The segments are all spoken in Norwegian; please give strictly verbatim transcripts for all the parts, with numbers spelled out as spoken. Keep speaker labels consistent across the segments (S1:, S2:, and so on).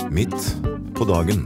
S1: Midt på dagen.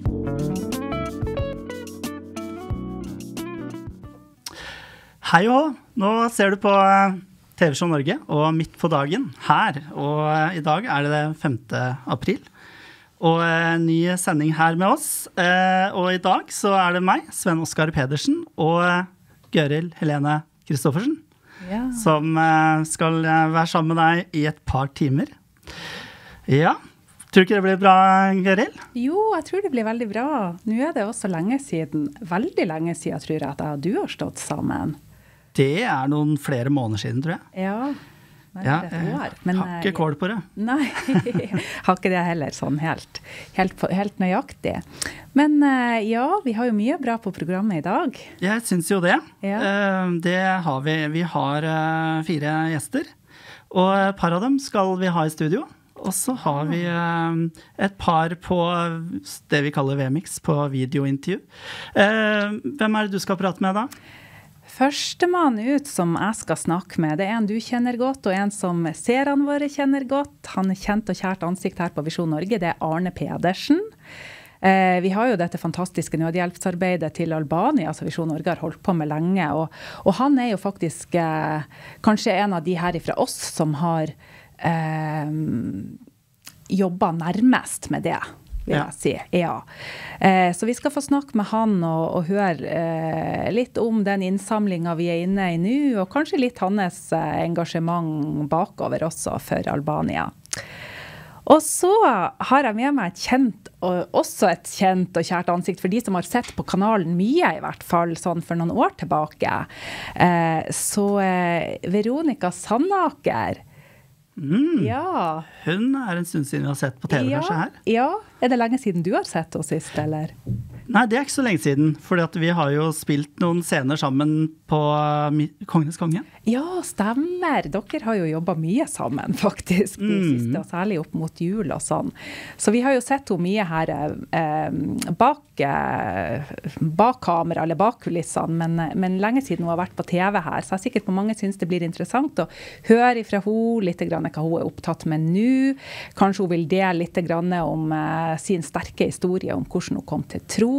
S2: Hei og nå ser du på T V-show Norge og Midt på dagen her, og i dag er det det femte april. Og en ny sending her med oss, og i dag så er det meg, Sven Oskar Pedersen, og Gøril Helene Kristoffersen, ja. Som skal være sammen med deg i et par timer. Ja, tror du ikke det blir bra, Gøril?
S3: Jo, jeg tror det blir veldig bra. Nå er det også lenge siden, veldig lenge siden, tror jeg, at jeg og du har stått sammen.
S2: Det er noen flere måneder siden, tror jeg.
S3: Ja,
S2: ja jeg Men, har ikke kål på det.
S3: Nei, har ikke det heller sånn helt, helt, helt nøyaktig. Men ja, vi har jo mye bra på programmet i dag.
S2: Jeg synes jo det.
S3: Ja.
S2: Det har vi. Vi har fire gjester, og et par av dem skal vi ha i studio. Og så har vi et par på det vi kaller V-mix, på videointervju. Hvem er det du skal prate med da?
S3: Førstemann ut som jeg skal snakke med, det er en du kjenner godt, og en som seerne våre kjenner godt. Han er kjent og kjært ansikt her på Visjon Norge, det er Arne Pedersen. Eh, vi har jo dette fantastiske nødhjelpsarbeidet til Albania, som Visjon Norge har holdt på med lenge, og, og han er jo faktisk eh, kanskje en av de her fra oss som har eh, jobbet nærmest med det. Vil jeg si. Ja. Eh, så vi skal få snakke med han og, og høre eh, litt om den innsamlingen vi er inne i nå, og kanskje litt hans eh, engasjement bakover også for Albania. Og så har jeg med meg et kjent, og også et kjent og kjært ansikt for de som har sett på kanalen mye i hvert fall, sånn for noen år tilbake. Eh, så eh, Veronica Sandaker,
S2: Mm.
S3: Ja.
S2: Hun er en stund siden vi har sett på T V
S3: ja,
S2: kanskje her.
S3: Ja, er det lenge siden du har sett oss sist, eller?
S2: Nei, det er ikke så lenge siden, fordi at vi har jo spilt noen scener sammen på Kongenes Konge.
S3: Ja, stemmer. Dere har jo jobbet mye sammen, faktisk, de
S2: Mm.
S3: siste, og særlig opp mot jul og sånn. Så vi har jo sett henne mye her eh, bak, eh, bak kamera, eller bak kulissene, men, men lenge siden hun har vært på T V her, så jeg er sikkert på mange synes det blir interessant å høre ifra henne litt grann hva hun er opptatt med nå. Kanskje hun vil dele litt grann om eh, sin sterke historie, om hvordan hun kom til tro.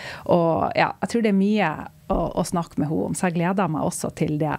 S3: Og ja, jeg tror det er mye å, å snakke med henne om, så jeg gleder meg også til det.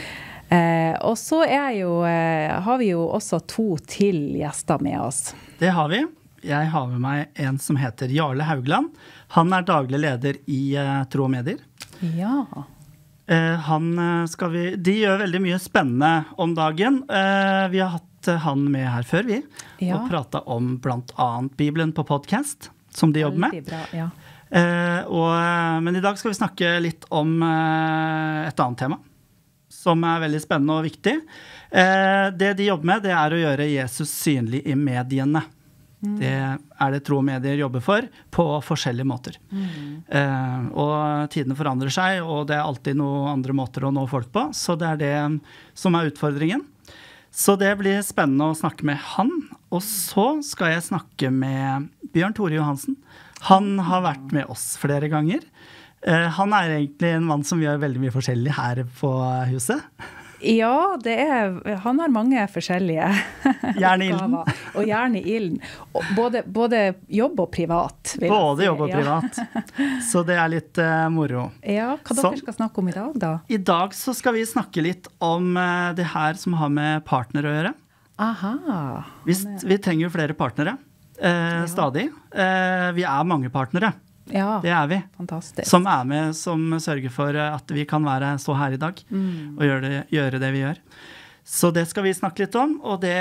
S3: Eh, og så er jo, eh, har vi jo også to til gjester med oss.
S2: Det har vi. Jeg har med meg en som heter Jarle Haugland. Han er daglig leder i eh, Tro og Medier.
S3: Ja.
S2: Eh, han skal vi, de gjør veldig mye spennende om dagen. Eh, vi har hatt han med her før, vi.
S3: Ja.
S2: Og pratet om blant annet Bibelen på podcast, som de jobber med.
S3: Veldig bra, ja.
S2: Eh, og, men i dag skal vi snakke litt om eh, et annet tema, som er veldig spennende og viktig. Eh, det de jobber med, det er å gjøre Jesus synlig i mediene. Mm. Det er det Tro og Medier jobber for, på forskjellige måter. Mm. Eh, og tidene forandrer seg, og det er alltid noen andre måter å nå folk på, så det er det som er utfordringen. Så det blir spennende å snakke med han, og så skal jeg snakke med Bjørn Tore Johansen. Han har vært med oss flere ganger. Uh, han er egentlig en mann som gjør veldig mye forskjellig her på huset.
S3: Ja, det er, han har mange forskjellige
S2: Gjerne ilden.
S3: Og gjerne ilden. Og både, både jobb og privat. Vil
S2: både
S3: jeg si.
S2: jobb og
S3: ja.
S2: privat. Så det er litt uh, moro.
S3: Ja, hva
S2: så,
S3: dere skal snakke om i dag da?
S2: I dag så skal vi snakke litt om uh, det her som har med partner å gjøre.
S3: Aha.
S2: Vi, vi trenger jo flere partnere. Eh, ja. Stadig. Eh, vi er mange partnere.
S3: Ja,
S2: det er vi.
S3: Fantastisk.
S2: Som er med, som sørger for at vi kan være stå her i dag mm. og gjøre det, gjøre det vi gjør. Så det skal vi snakke litt om, og det,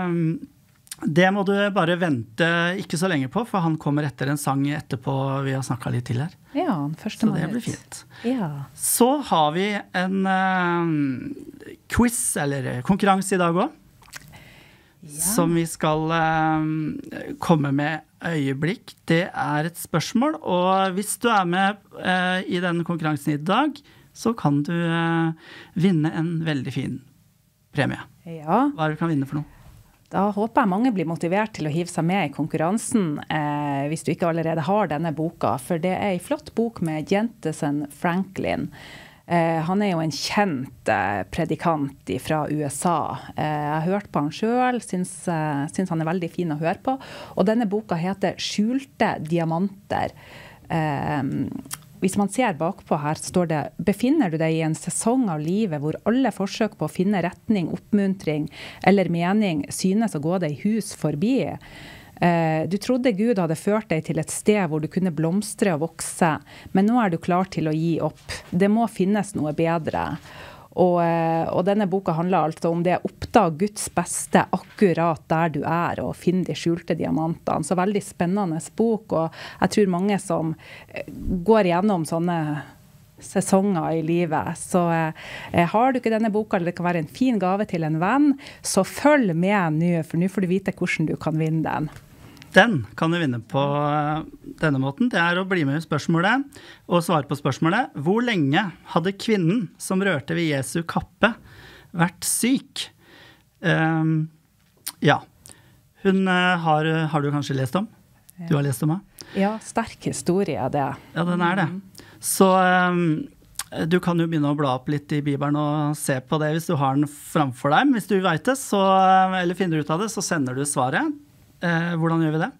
S2: det må du bare vente ikke så lenge på, for han kommer etter en sang etterpå vi har snakket litt til her.
S3: Ja, første
S2: så det blir fint.
S3: Ja.
S2: Så har vi en uh, quiz, eller konkurranse i dag også. Ja. Som vi skal uh, komme med øyeblikk. Det er et spørsmål, og hvis du er med uh, i denne konkurransen i dag, så kan du uh, vinne en veldig fin premie.
S3: Ja.
S2: Hva er det du kan vinne for noe?
S3: Da håper jeg mange blir motivert til å hive seg med i konkurransen, eh, hvis du ikke allerede har denne boka, for det er en flott bok med Jentesen Franklin. Eh, han er jo en kjent eh, predikant fra U S A. Eh, jeg har hørt på han selv, synes, eh, synes han er veldig fin å høre på. Og denne boka heter «Skjulte diamanter». Eh, hvis man ser bakpå her, så står det «Befinner du deg i en sesong av livet hvor alle forsøk på å finne retning, oppmuntring eller mening synes å gå deg hus forbi?» Du trodde Gud hadde ført deg til et sted hvor du kunne blomstre og vokse, men nå er du klar til å gi opp. Det må finnes noe bedre. Og, og denne boka handler altså om det å oppdage Guds beste akkurat der du er, og finne de skjulte diamantene. Så veldig spennende bok, og jeg tror mange som går gjennom sånne sesonger i livet. Så eh, har du ikke denne boka, eller det kan være en fin gave til en venn, så følg med nå, for nå får du vite hvordan du kan vinne den.
S2: Den kan du vinne på denne måten. Det er å bli med i spørsmålet og svare på spørsmålet. Hvor lenge hadde kvinnen som rørte ved Jesu kappe vært syk? Um, ja. Hun uh, har, har du kanskje lest om? Du har lest om henne?
S3: Ja, sterk historie er det.
S2: Ja, den er det. Så um, du kan jo begynne å bla opp litt i Bibelen og se på det hvis du har den framfor deg. Men hvis du vet det, så, eller finner ut av det, så sender du svaret. Eh, hvordan gjør vi det?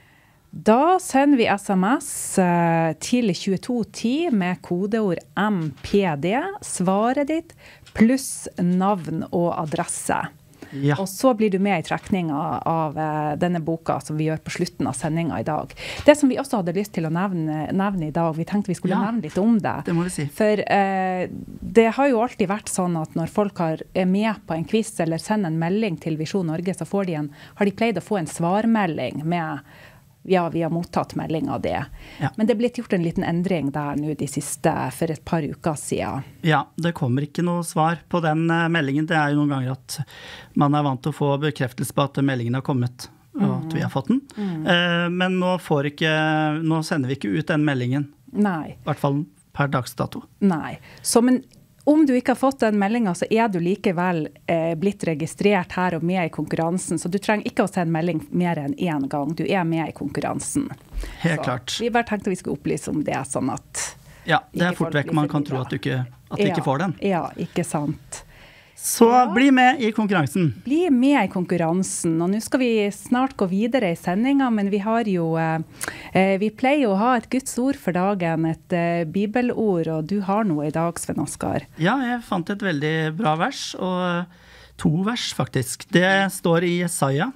S3: Da sender vi sms eh, til tjueto ti med kodeord M P D, svaret ditt, pluss navn og adresse. Ja. Og så blir du med i trekningen av eh, denne boka som vi gjør på slutten av sendingen i dag. Det som vi også hadde lyst til å nevne, nevne i dag, vi tenkte vi skulle ja, nevne litt om det.
S2: Det må vi si.
S3: For eh, det har jo alltid vært sånn at når folk har, er med på en quiz eller sender en melding til Visjon Norge, så får de en, har de pleid å få en svarmelding med ja, vi har mottatt melding av det. Ja. Men det er blitt gjort en liten endring der nå de siste, for et par uker siden.
S2: Ja, det kommer ikke noe svar på den uh, meldingen. Det er jo noen ganger at man er vant til å få bekreftelse på at meldingen har kommet, og mm. at vi har fått den. Mm. Uh, men nå, får ikke, nå sender vi ikke ut den meldingen.
S3: Nei.
S2: I hvert fall per dagsdato.
S3: Nei. Så, men om du ikke har fått den meldingen, så er du likevel eh, blitt registrert her og med i konkurransen. Så du trenger ikke å sende melding mer enn en gang. Du er med i konkurransen.
S2: Helt
S3: så
S2: klart.
S3: Vi bare tenkte vi skulle opplyse om det, sånn at...
S2: Ja, det er fort vekk. Man kan tro at du ikke, at du
S3: ja,
S2: ikke får den.
S3: Ja, ikke sant.
S2: Så
S3: ja.
S2: Bli med i konkurransen.
S3: Bli med i konkurransen. Og nå skal vi snart gå videre i sendingen, men vi har jo... Eh, vi pleier å ha et Guds ord for dagen, et eh, bibelord, og du har noe i dag, Sven Oskar.
S2: Ja, jeg fant et veldig bra vers, og to vers faktisk. Det står i Jesaja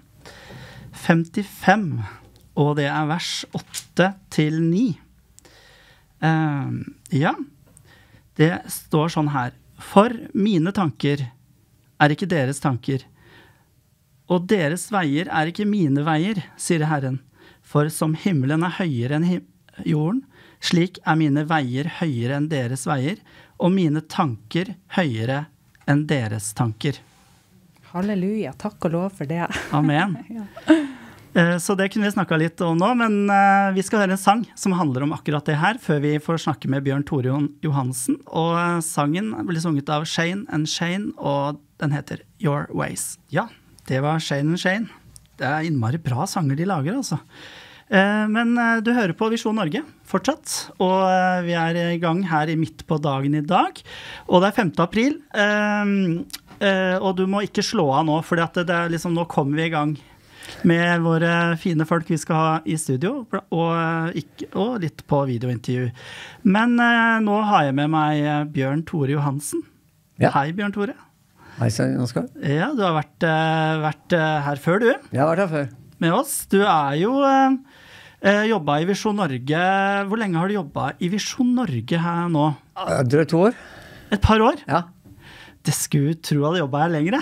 S2: femtifem, og det er vers åtte til ni. Eh, ja, det står sånn her. For mine tanker er ikke deres tanker, og deres veier er ikke mine veier, sier Herren. For som himmelen er høyere enn jorden, slik er mine veier høyere enn deres veier, og mine tanker høyere enn deres tanker.
S3: Halleluja, takk og lov for det.
S2: Amen.
S3: ja.
S2: Så det kunne vi snakket litt om nå, men vi skal høre en sang som handler om akkurat det her, før vi får snakke med Bjørn Tore Johansen. Og sangen blir sunget av Shane and Shane, og den heter Your Ways. Ja, det var Shane and Shane. Det er innmari bra sanger de lager, altså. Men du hører på Visjon Norge fortsatt, og vi er i gang her i midt på dagen i dag. Og det er femte april, og du må ikke slå av nå, for det er liksom, nå kommer vi i gang med våre fine folk vi skal ha i studio, og, ikke, og litt på videointervju. Men eh, nå har jeg med meg Bjørn Tore Johansen. Ja. Hei, Bjørn Tore.
S1: Hei, Sven Oskar.
S2: Ja, du har vært, uh, vært uh, her før, du.
S1: Jeg har vært her før.
S2: Med oss. Du er jo uh, jobbet i Visjon Norge. Hvor lenge har du jobbet i Visjon Norge her nå?
S1: Drøyt to år.
S2: Et par år?
S1: Ja.
S2: Det skulle tro jeg hadde jobbet her lengre.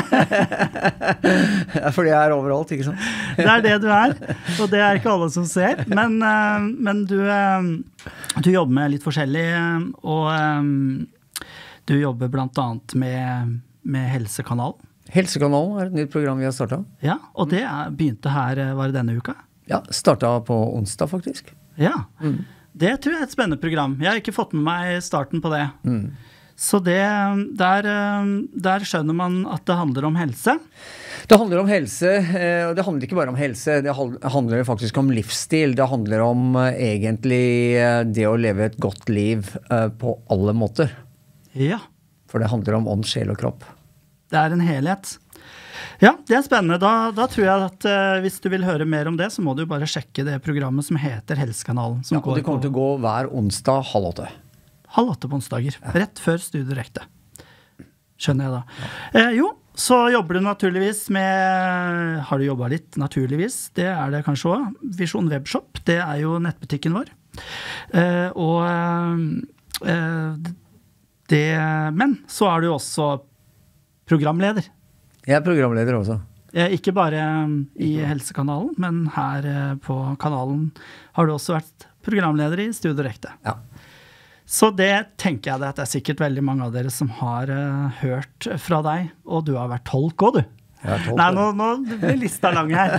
S1: Ja, fordi jeg er overalt, ikke sant?
S2: Det er det du er, og det er ikke alle som ser. Men, uh, men du, uh, du jobber med litt forskjellig, og um, du jobber blant annet med, med Helsekanal.
S1: Helsekanal er et nytt program vi har startet.
S2: Ja, og det er, begynte her, var det denne uka?
S1: Ja, startet på onsdag faktisk.
S2: Ja,
S1: mm.
S2: Det tror jeg er et spennende program. Jeg har ikke fått med meg starten på det.
S1: Mm.
S2: Så det, der, der skjønner man at det handler om helse.
S1: Det handler om helse, og det handler ikke bare om helse, det handler faktisk om livsstil. Det handler om egentlig det å leve et godt liv på alle måter.
S2: Ja.
S1: For det handler om ånd, sjel og kropp.
S2: Det er en helhet. Ja, det er spennende. Da, da tror jeg at uh, hvis du vil høre mer om det, så må du bare sjekke det programmet som heter Helsekanalen. Som
S1: Ja, og det kommer til å gå hver onsdag halv åtte.
S2: Halv åtte på onsdager. Ja. Rett før Studio Direkte. Skjønner jeg da. Ja. Eh, jo, så jobber du naturligvis med, har du jobbet litt naturligvis, det er det kanskje også, Visjon Webshop, det er jo nettbutikken vår. Eh, og eh, det, men så er du også programleder.
S1: Jeg er programleder også.
S2: Eh, ikke bare i Helsekanalen, men her eh, på kanalen har du også vært programleder i Studio Direkte.
S1: Ja.
S2: Så det tenker jeg det at det er sikkert veldig mange av dere som har uh, hørt fra deg, og du har vært tolk også, du.
S1: Jeg er tolk,
S2: Nei, nå, nå blir lista lang her.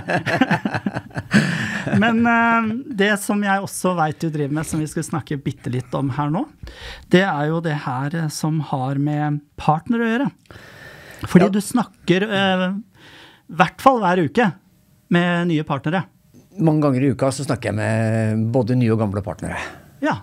S2: Men uh, det som jeg også vet du driver med, som vi skal snakke bitte litt om her nå, det er jo det her som har med partner å gjøre. Fordi ja. Du snakker uh, i hvert fall hver uke med nye partnere.
S1: Mange ganger i uka så snakker jeg med både nye og gamle partnere.
S2: Ja.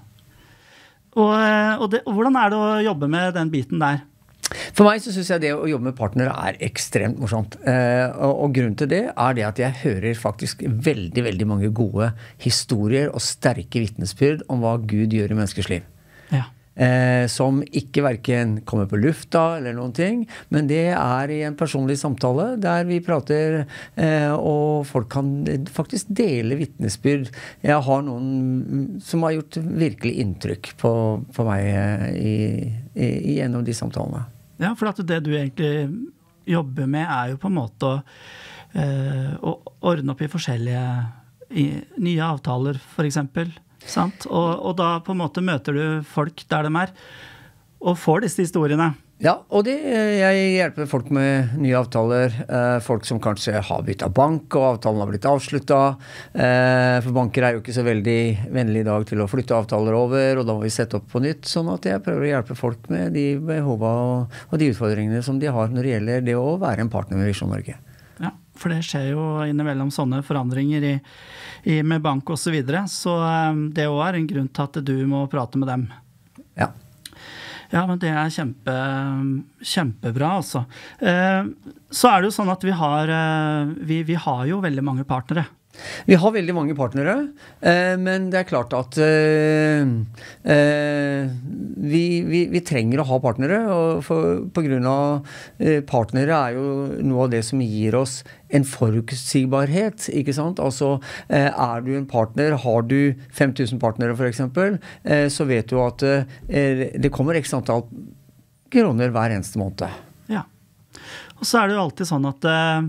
S2: Og, og, det, og hvordan er det å jobbe med den biten der?
S1: For meg så synes jeg det å jobbe med partnere er ekstremt morsomt. Eh, og, og grunnen til det er det at jeg hører faktisk veldig, veldig mange gode historier og sterke vitnesbyrd om hva Gud gjør i menneskers liv.
S2: Ja.
S1: Eh, som ikke hverken kommer på lufta eller noen ting, men det er i en personlig samtale der vi prater, eh, og folk kan faktisk dele vitnesbyrd. Jeg har noen som har gjort virkelig inntrykk på, på meg eh, i, i, i en av de samtalene.
S2: Ja, for at det du egentlig jobber med er jo på en måte å, eh, å ordne opp i forskjellige i, nye avtaler, for eksempel. Sant? Og, og da på en måte møter du folk der de er, og får disse historiene.
S1: Ja, og det, jeg hjelper folk med nye avtaler, eh, folk som kanskje har byttet bank, og avtalen har blitt avsluttet, eh, for banker er jo ikke så veldig vennlig i dag til å flytte avtaler over, og da må vi sette opp på nytt, sånn at jeg prøver å hjelpe folk med de behovene og, og de utfordringene som de har når det gjelder det å være en partner med Visjon Norge.
S2: Ja, for det skjer jo innimellom sånne forandringer i, i, med bank og så videre, så um, det også er en grunn til at du må prate med dem.
S1: Ja.
S2: Ja, men det er kjempe, kjempebra, altså. Eh, så er det jo sånn at vi har, eh, vi, vi har jo veldig mange partnere.
S1: Vi har veldig mange partnere, eh, men det er klart at eh, eh, vi, vi, vi trenger å ha partnere, og for, på grunn av eh, partnere er jo noe av det som gir oss en forutsigbarhet, ikke sant? Altså, eh, er du en partner, har du fem tusen partnere for eksempel, eh, så vet du at eh, det kommer x antall kroner hver eneste måned.
S2: Ja, og så er det jo alltid sånn at eh,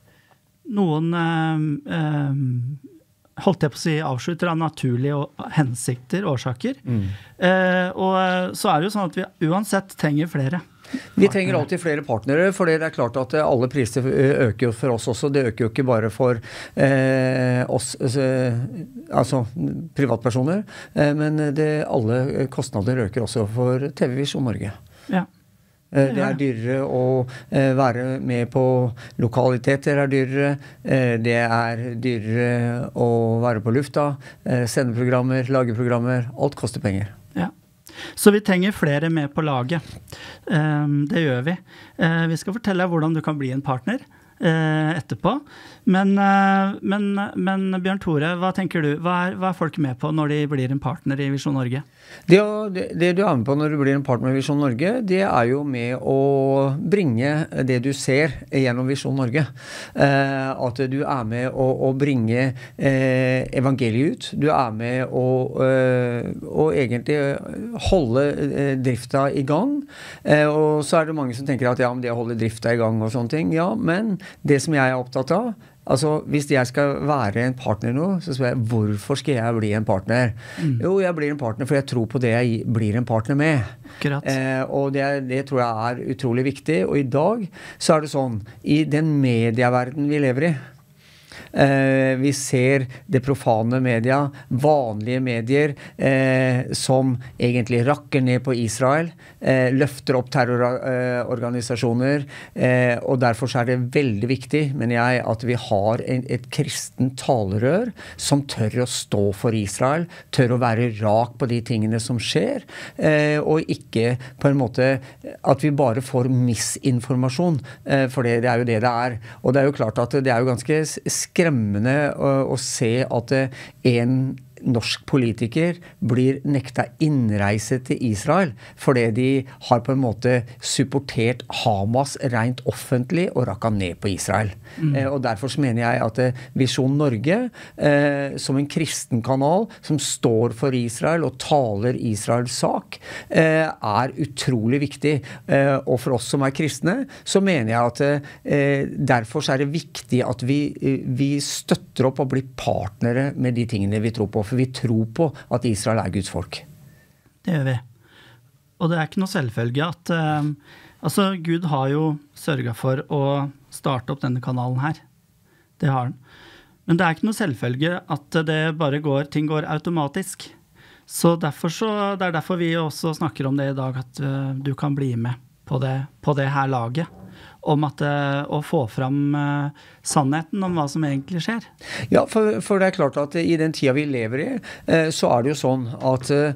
S2: noen eh, eh, holdt jeg på å si avslutter av naturlige hensikter, årsaker. Mm. Eh, og så er det jo sånn at vi uansett trenger flere.
S1: Vi trenger alltid flere partnere, for det er klart at alle priser øker jo for oss også. Det øker jo ikke bare for eh, oss, eh, altså privatpersoner, eh, men det, alle kostnader øker også for T V Visjon Norge.
S2: Ja.
S1: Det er dyrere å eh, være med på lokaliteter er dyrere, eh, det er dyrere å være på lufta, eh, sende programmer, lage programmer, alt koster penger.
S2: Ja. Så vi trenger flere med på laget. Um, det gjør vi. Uh, vi skal fortelle deg hvordan du kan bli en partner uh, etterpå. Men, uh, men, men Bjørn Tore, hva tenker du? Hva er, hva er folk med på når de blir en partner i Visjon Norge?
S1: Det, det, det du er med på når du blir en partner i Visjon Norge, det er jo med å bringe det du ser gjennom Visjon Norge. Eh, at du er med å, å bringe eh, evangeliet ut. Du er med å, eh, å egentlig holde eh, drifta i gang. Eh, og så er det mange som tenker at ja, men det å holde drifta i gang og sånne ting. Ja, men det som jeg er opptatt av, altså, hvis jeg skal være en partner nå, så spør jeg, hvorfor skal jeg bli en partner? Mm. Jo, jeg blir en partner for jeg tror på det jeg blir en partner med. Eh, og det, det tror jeg er utrolig viktig. Og i dag så er det sånn, i den medieverden vi lever i, Eh, vi ser det profane media, vanlige medier, eh, som egentlig rakker ned på Israel, eh, løfter opp terrororganisasjoner, eh, og derfor så er det veldig viktig, mener jeg, at vi har en, et kristen talerør som tør å stå for Israel, tør å være rak på de tingene som skjer, eh, og ikke på en måte at vi bare får misinformasjon, eh, for det, det er jo det det er. Og det er jo klart at det er jo ganske skremmende å, å se at en norsk politiker blir nekta innreise til Israel fordi de har på en måte supportert Hamas rent offentlig og rakka ned på Israel. Mm. Eh, og derfor så mener jeg at eh, Visjon Norge, eh, som en kristen kanal som står for Israel og taler Israels sak, eh, er utrolig viktig. Eh, og for oss som er kristne, så mener jeg at eh, derfor så er det viktig at vi, vi støtter opp og blir partnere med de tingene vi tror på. For vi tror på at Israel er Guds folk.
S2: Det gjør vi. Og det er ikke noe selvfølge at uh, altså Gud har jo sørget for å starte opp denne kanalen her. Det har han. Men det er ikke noe selvfølge at det bare går, ting går automatisk. Så derfor så, det er derfor vi også snakker om det i dag, at uh, du kan bli med på det, på det her laget. Om at, å få fram uh, sannheten om hva som egentlig skjer.
S1: Ja, for, for det er klart at i den tida vi lever i, uh, så er det jo sånn at uh,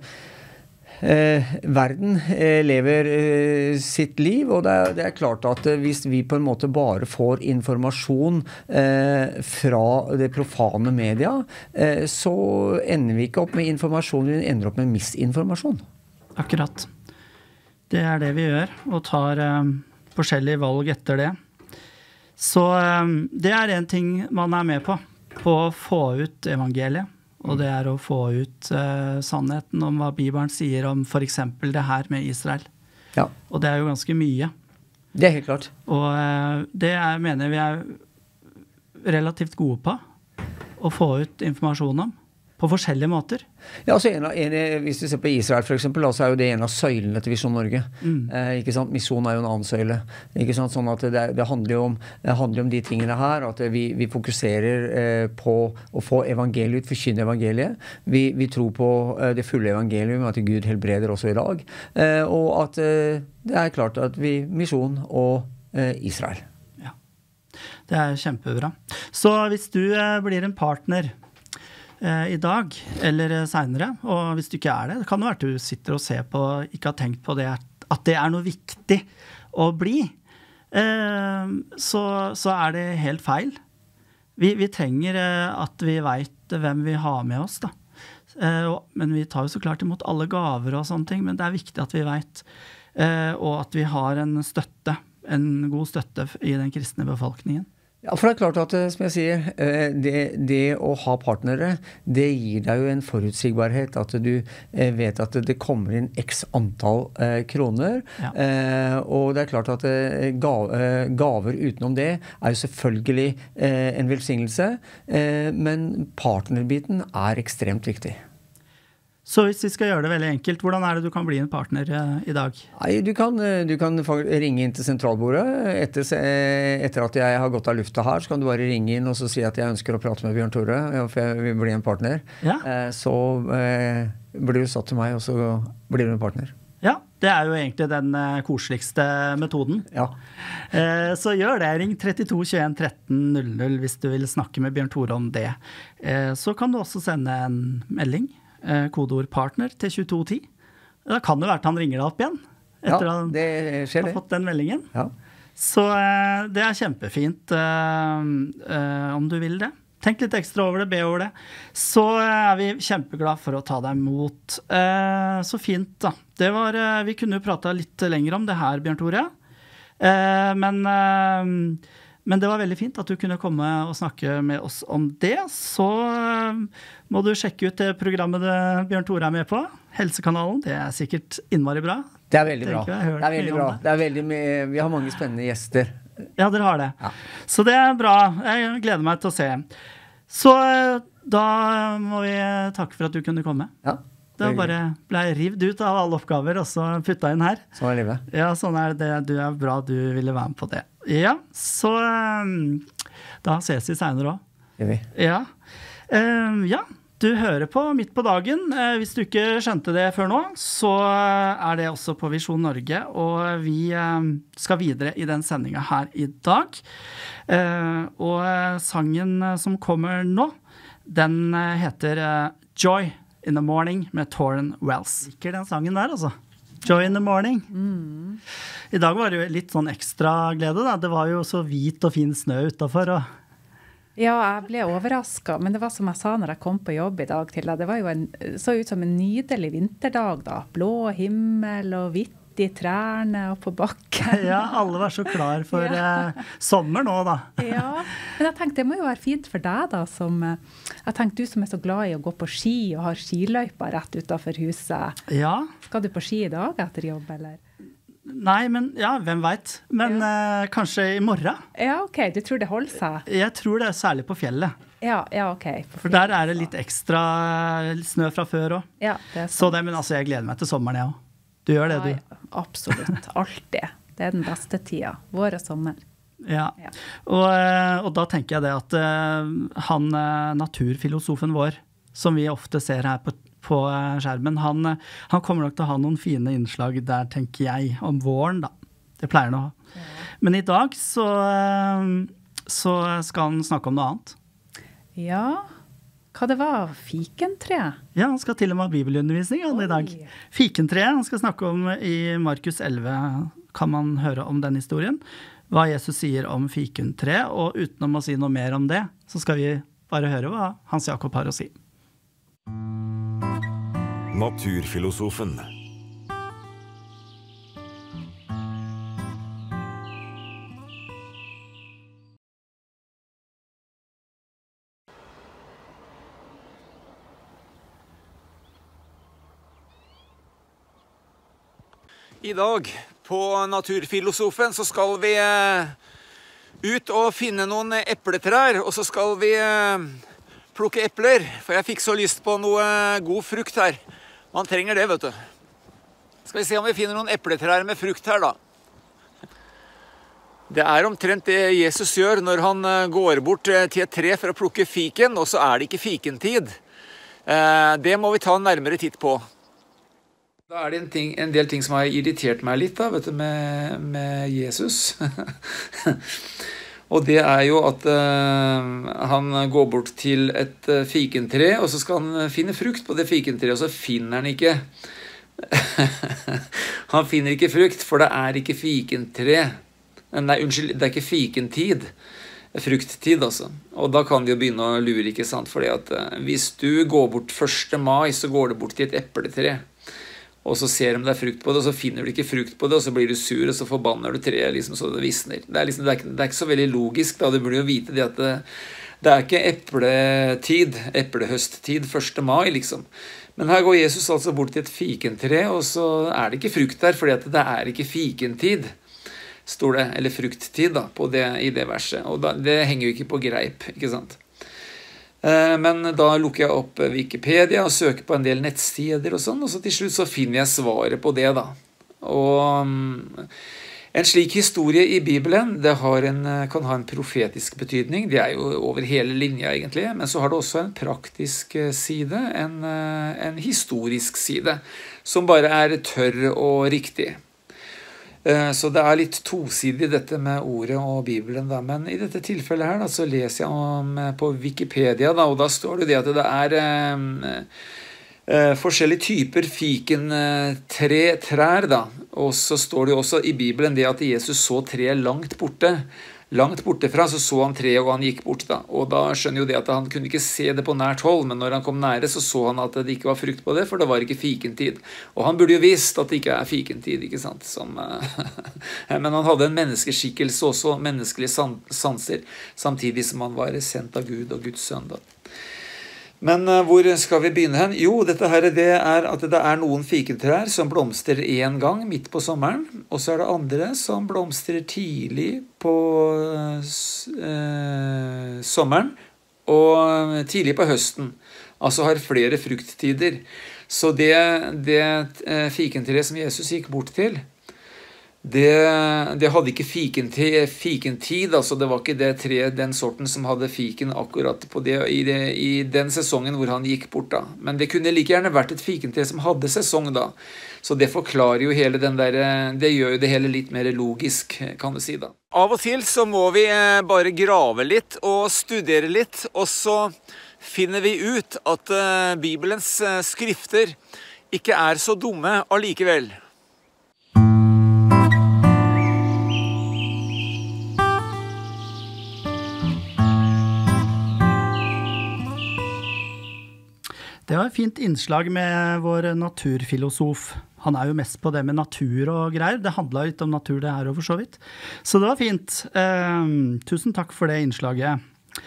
S1: uh, verden uh, lever uh, sitt liv, og det er, det er klart at uh, hvis vi på en måte bare får informasjon uh, fra det profane media, uh, så ender vi ikke opp med informasjon, vi ender opp med misinformasjon.
S2: Akkurat. Det er det vi gjør, og tar... Uh, forskjellige valg etter det. Så det er en ting man er med på, på å få ut evangeliet, og det er å få ut uh, sannheten om hva Bibelen sier om for eksempel det her med Israel.
S1: Ja.
S2: Og det er jo ganske mye.
S1: Det er helt klart.
S2: Og uh, det er, mener vi er relativt gode på, å få ut informasjon om. På forskjellige måter.
S1: Ja, altså en, en, hvis du ser på Israel for eksempel, så er jo det en av søylene til Visjon Norge. Mm. Eh, ikke sant? Misjon er jo en annen søyle. Ikke sant? Sånn at det, det, handler jo om, det handler om de tingene her, at vi, vi fokuserer eh, på å få evangeliet ut, forkynne evangeliet. Vi, vi tror på eh, det fulle evangelium, at Gud helbreder også i dag. Eh, og at eh, det er klart at vi, misjon og eh, Israel.
S2: Ja, det er kjempebra. Så hvis du eh, blir en partner i dag, eller senere, og hvis du ikke er det, det kan jo være at du sitter og ser på, ikke har tenkt på det, at det er noe viktig å bli, så, så er det helt feil. Vi, vi trenger at vi vet hvem vi har med oss, da. Men vi tar jo så klart imot alle gaver og sånne ting, men det er viktig at vi vet, og at vi har en støtte, en god støtte i den kristne befolkningen.
S1: Ja, for det er klart at, som jeg sier, det, det å ha partnere, det gir deg jo en forutsigbarhet, at du vet at det kommer inn x antall eh, kroner, ja. eh, og det er klart at gaver, gaver utenom det er jo selvfølgelig eh, en velsignelse, eh, men partnerbiten er ekstremt viktig.
S2: Så hvis vi skal gjøre det veldig enkelt, hvordan er det du kan bli en partner uh, i dag?
S1: Nei, du kan, du kan ringe inn til sentralbordet. Etter, etter at jeg har gått av lufta her, så kan du bare ringe inn og så si at jeg ønsker å prate med Bjørn Tore, for jeg vil bli en partner. Ja. Uh, så uh, blir du satt til meg, og så blir du en partner.
S2: Ja, det er jo egentlig den uh, koseligste metoden.
S1: Ja.
S2: Uh, så gjør det. Ring trettito tjueen tretten null null hvis du vil snakke med Bjørn Tore om det. Uh, så kan du også sende en melding. Kodeord partner til tjueto ti. Da kan det være at han ringer deg opp igjen etter
S1: ja, det skjer
S2: å ha fått den meldingen.
S1: Ja.
S2: Så uh, det er kjempefint uh, uh, om du vil det. Tenk litt ekstra over det, be over det. Så uh, er vi kjempeglad for å ta deg imot. Uh, så fint da. Det var, uh, vi kunne jo prate litt lenger om det her, Bjørn Tore. Uh, men... Uh, Men det var veldig fint at du kunne komme og snakke med oss om det. Så må du sjekke ut det programmet Bjørn Tore er med på. Helsekanalen, det er sikkert innmari bra.
S1: Det er veldig bra. Det er veldig bra. Det. Det er veldig med, vi har mange spennende gjester.
S2: Ja, dere har det.
S1: Ja.
S2: Så det er bra. Jeg gleder meg til å se. Så da må vi takke for at du kunne komme.
S1: Ja.
S2: Det bare ble rivd ut av alle oppgaver og så putta inn her.
S1: Sånn er livet.
S2: Ja, sånn er det. Du er bra, du ville være med på det. Ja, så um, da ses vi senere også.
S1: Gjør vi.
S2: Ja. Uh, ja, du hører på Midt på dagen. Uh, hvis du ikke skjønte det før nå, så er det også på Visjon Norge, og vi uh, skal videre i den sendingen her i dag. Uh, og uh, sangen som kommer nå, den uh, heter uh, Joy in the Morning med Tauren Wells. Liker den sangen der, altså. Joy in the Morning. Mm. I dag var det jo litt sånn ekstra glede, da. Det var jo så hvit og fin snø utenfor, og
S3: ja, jeg ble overrasket, men det var som jeg sa når jeg kom på jobb i dag til, det var jo en, så ut som en nydelig vinterdag da, blå himmel og hvitt i trærne og på bakken.
S2: Ja, alle var så klar for ja. eh, sommer nå da.
S3: Ja, men jeg tenkte det må jo være fint for deg da, som, jeg tenkte du som er så glad i å gå på ski og har skiløyper rett utenfor huset.
S2: Ja. Skal
S3: du på ski i dag etter jobb, eller?
S2: Nei, men ja, hvem vet. Men ja. eh, kanskje i morgen.
S3: Ja, ok. Du tror det holder seg?
S2: Jeg tror det er særlig på fjellet.
S3: Ja, ja, ok.
S2: For der er det litt ekstra snø fra før også.
S3: Ja, det er sant.
S2: Så det, men altså, jeg gleder meg til sommeren, jeg også. Du gjør det, du?
S3: Ja, absolutt. Alltid. Det er den beste tida. Vår og sommer.
S2: Ja, ja. Og, og da tenker jeg det at uh, han, naturfilosofen vår, som vi ofte ser her på på skjermen, han, han kommer nok til å ha noen fine innslag der, tenker jeg, om våren da. Det pleier han å ha. Ja. Men i dag så, så skal han snakke om noe annet.
S3: Ja, hva det var? Fikentre?
S2: Ja, han skal til og med ha bibelundervisning han, i dag. Fikentre, han skal snakke om i Markus elleve, kan man høre om den historien. Hva Jesus sier om fikentre, og utenom å si noe mer om det, så skal vi bare høre hva Hans Jakob har å si.
S4: Naturfilosofen. I dag på Naturfilosofen så skal vi ut og finne noen epletrær, og så skal vi plukke epler, for jeg fikk så lyst på noe god frukt her. Man trenger det, vet du. Skal vi se om vi finner noen epletrær med frukt her, da. Det er omtrent det Jesus gjør når han går bort til et tre for å plukke fiken, og så er det ikke fikentid. Det må vi ta en nærmere titt på. Da er det en, ting, en del ting som har irritert meg litt, da, vet du, med, med Jesus. Og det er jo at uh, han går bort til et uh, fikentre, og så skal han finne frukt på det fikentreet, og så finner han ikke. Han finner ikke frukt, for det er ikke fikentre. Nei, unnskyld, det er ikke fikentid. Frukttid, altså. Og da kan de jo begynne å lure, ikke sant? Fordi at uh, hvis du går bort første mai, så går du bort til et epletre. Og så ser de det er frukt på det, og så finner du ikke frukt på det, og så blir du sur, og så forbanner du treet, liksom, så det visner. Det er, liksom, det, er ikke, det er ikke så veldig logisk, da. Du burde jo vite det at det, det er ikke epletid, eplehøsttid, første mai, liksom. Men her går Jesus altså bort til et fikentre, og så er det ikke frukt der, fordi at det er ikke fikentid, står det, eller frukttid da, på det, i det verset. Og da, det henger jo ikke på greip, ikke sant? Men da lukker jeg opp Wikipedia og søker på en del nettsider og sånn, og så til slutt så finner jeg svaret på det da. Og en slik historie i Bibelen, det har en, kan ha en profetisk betydning, det er jo over hele linja egentlig, men så har det også en praktisk side, en, en historisk side, som bare er tørr og riktig. Så det er litt tosidig dette med ordet og Bibelen da, men i dette tilfellet her da, så leser jeg om på Wikipedia da, og da står det det at det er eh, eh, forskjellige typer fikentre trær da, og så står det også i Bibelen det at Jesus så tre langt borte, langt bortefra så så han treet og han gikk bort da, og da skjønner jo det at han kunne ikke se det på nært hold, men når han kom nære så så han at det ikke var frukt på det, for det var ikke fikentid. Og han burde jo visst at det ikke er fikentid, ikke sant? Som, men han hadde en menneskeskikkelse også, menneskelige sanser, samtidig som han var sendt av Gud og Guds sønn da. Men uh, hvor skal vi begynne hen? Jo, dette her det er at det er noen fikentrær som blomstrer en gang midt på sommeren, og så er det andre som blomstrer tidlig på uh, sommeren og tidlig på høsten, altså har flere frukttider. Så det, det uh, fikentreet som Jesus gikk bort til, Det, det hadde ikke fikentid, fikentid, altså det var ikke det treet, den sorten som hadde fiken akkurat på det, i, det, i den sesongen hvor han gikk bort da. Men det kunne like gjerne vært et fikentre som hadde sesong da. Så det forklarer jo hele den der, det gjør jo det hele litt mer logisk, kan du si da. Av og til så må vi bare grave litt og studere litt, og så finner vi ut at Bibelens skrifter ikke er så dumme allikevel.
S2: Det var et fint innslag med vår naturfilosof. Han er jo mest på det med natur og greier. Det handlet litt om natur det her og for så vidt. Så det var fint. Eh, tusen takk for det innslaget.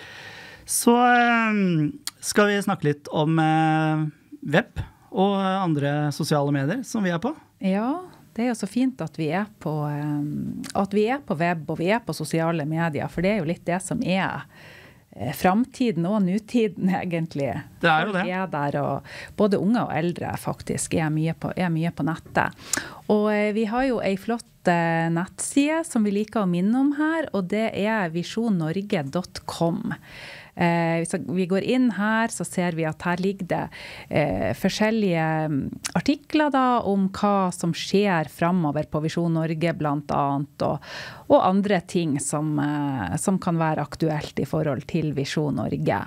S2: Så eh, skal vi snakke litt om eh, web og andre sosiale medier som vi er på.
S3: Ja, det er jo så fint at vi er på, eh, at vi er på web og vi er på sosiale medier, for det er jo litt det som er framtiden og nutiden egentlig.
S2: Det er jo det.
S3: Er der, og både unge og eldre faktisk er mye på, er mye på nettet. Og vi har jo en flott nettside som vi liker å minne om her, og det er visjon norge punktum com. Eh, hvis vi går inn her, så ser vi at her ligger det eh, forskjellige artikler da, om hva som skjer fremover på Visjon Norge blant annet, og, og andre ting som, eh, som kan være aktuelt i forhold til Visjon Norge.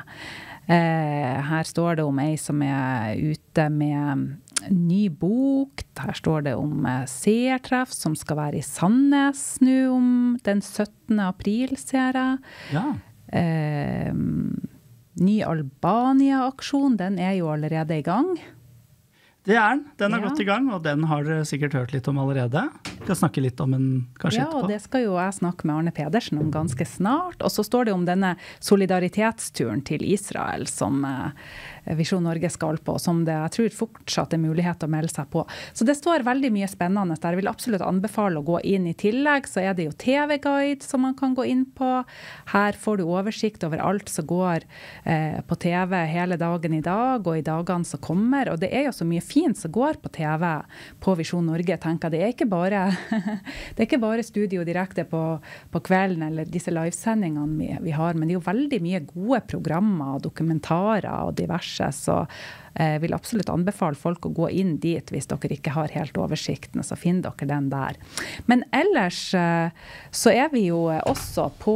S3: Eh, her står det om ei som er ute med ny bok. Her står det om eh, seertreff som skal være i Sandnes nå om den syttende april, ser jeg.
S2: Ja.
S3: Eh, ny Albania-aksjon, den er jo allerede i gang.
S2: Det er den. Den er
S3: Ja.
S2: godt i gang, og den har dere sikkert hørt litt om allerede. Vi skal snakke litt om den kanskje
S3: Ja,
S2: etterpå.
S3: og det skal jo jeg snakke med Arne Pedersen om ganske snart. Og så står det om denne solidaritetsturen til Israel som eh, Visjon Norge skal på, som det, jeg tror fortsatt er mulighet å melde seg på. Så det står veldig mye spennende der. Jeg vil absolutt anbefale å gå inn. I tillegg så er det jo T V-guide som man kan gå inn på. Her får du oversikt over alt som går eh, på T V hele dagen i dag, og i dagene som kommer. Og det er jo så mye fint som går på T V på Visjon Norge, tenker jeg. Det er ikke bare, det er ikke bare studio direkte på, på kvelden, eller disse livesendingene vi, vi har, men det er jo veldig mye gode programmer, dokumentarer og diverse. Så jeg vil absolutt anbefale folk å gå inn dit hvis dere ikke har helt oversikten, så finner dere den der. Men ellers så er vi jo også på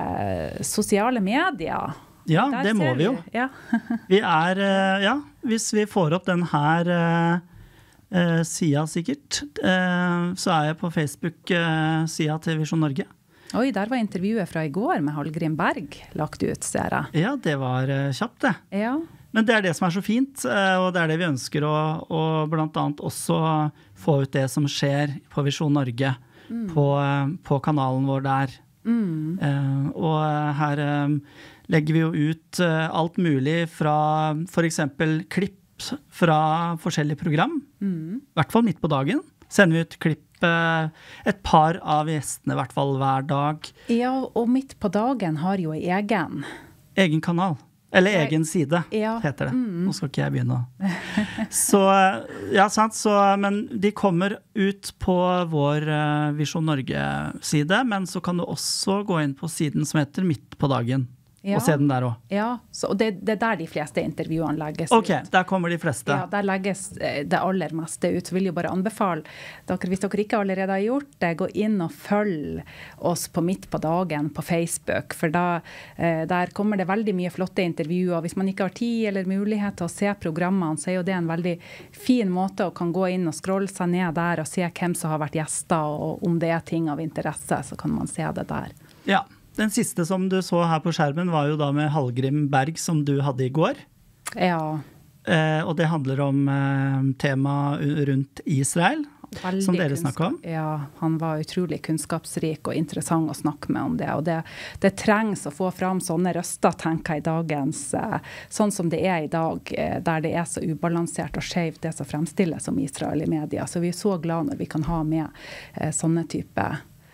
S3: sosiale medier.
S2: Ja,
S3: Der
S2: det må
S3: ser
S2: vi jo.
S3: Ja.
S2: Vi er, eh, ja, hvis vi får opp den her eh, eh, sida sikkert, eh, så er jeg på Facebook-sida til Visjon Norge.
S3: Oi, der var intervjuet fra i går med Hallgrim Berg lagt ut, ser jeg.
S2: Ja, det var eh, kjapt det.
S3: Ja.
S2: Men det er det som er så fint, eh, og det er det vi ønsker å, å blant annet også få ut det som skjer på Visjon Norge, mm. på, eh, på kanalen vår der. Mm. Eh, og her eh, legger vi jo ut eh, alt mulig fra for eksempel klipp fra forskjellige program, mm. i hvert fall midt på dagen. Sender vi ut klipp eh, et par av gjestene i hvert fall hver dag.
S3: Ja, og midt på dagen har jo egen.
S2: Egen kanal. Eller
S3: Jeg,
S2: egen side,
S3: ja,
S2: heter det.
S3: Mm.
S2: Nå skal ikke jeg begynne å... Så, ja, sant, så, men de kommer ut på vår uh, Visjon Norge-side, men så kan du også gå inn på siden som heter Midt på dagen,
S3: ja.
S2: og se den der også.
S3: Ja, så, og det, det er der de fleste intervjuene legges
S2: Ok,
S3: ut.
S2: der kommer de fleste.
S3: Ja, der legges det aller meste ut. Så vil jeg bare anbefale dere, hvis dere ikke allerede har gjort det, gå inn og følg oss på Midt på dagen på Facebook, for da, eh, der kommer det veldig mye flotte intervjuer. Hvis man ikke har tid eller mulighet til å se programmene, så er jo det en veldig fin måte å kan gå inn og scrolle seg ned der og se hvem som har vært gjester, og om det er ting av interesse, så kan man se det der.
S2: Ja, den siste som du så her på skjermen var jo da med Hallgrim Berg, som du hadde i går.
S3: Ja.
S2: Eh, og det handler om eh, tema rundt Israel, veldig som dere snakket om.
S3: Ja, han var utrolig kunnskapsrik og interessant å snakke med om det. Og det, det trengs å få fram sånne røster, tenker jeg, i dagens, eh, sånn som det er i dag, eh, der det er så ubalansert og skjevt det som fremstilles som Israel i media. Så vi er så glad når vi kan ha med eh, sånne type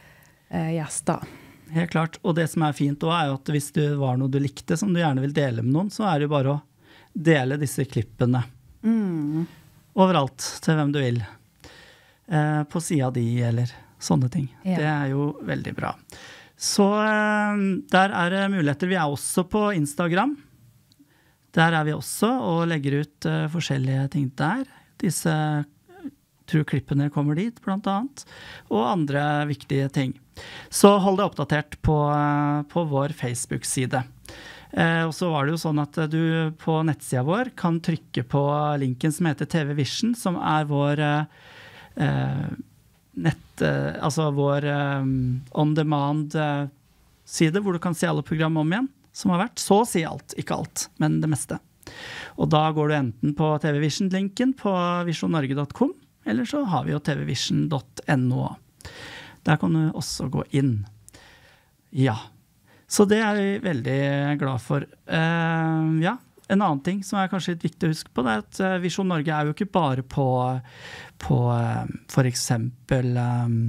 S3: eh, gjester.
S2: Helt klart, og det som er fint også er jo at hvis det var noe du likte som du gjerne vil dele med noen, så er det jo bare å dele disse klippene mm. overalt til hvem du vil. Eh, på siden di, eller sånne ting.
S3: Ja.
S2: Det er jo veldig bra. Så der er det muligheter. Vi er også på Instagram. Der er vi også og legger ut uh, forskjellige ting der. Disse tror klippene kommer dit, blant annet. Og andre viktige ting. Så hold deg oppdatert på, uh, på vår Facebook-side. Uh, og så var det jo sånn at du på nettsida vår kan trykke på linken som heter T V Vision, som er vår uh, uh, nett, uh, altså vår uh, on-demand-side, uh, hvor du kan se alle program om igjen. Som har vært, så å si alt, ikke alt, men det meste. Og da går du enten på T V Vision-linken på vision norge punktum com, eller så har vi jo t v vision punktum no. Der kan du også gå inn. Ja, så det er vi veldig glad for. Uh, ja, en annen ting som er kanskje litt viktig å huske på, det er at Vision Norge er jo ikke bare på, på uh, for eksempel... Um,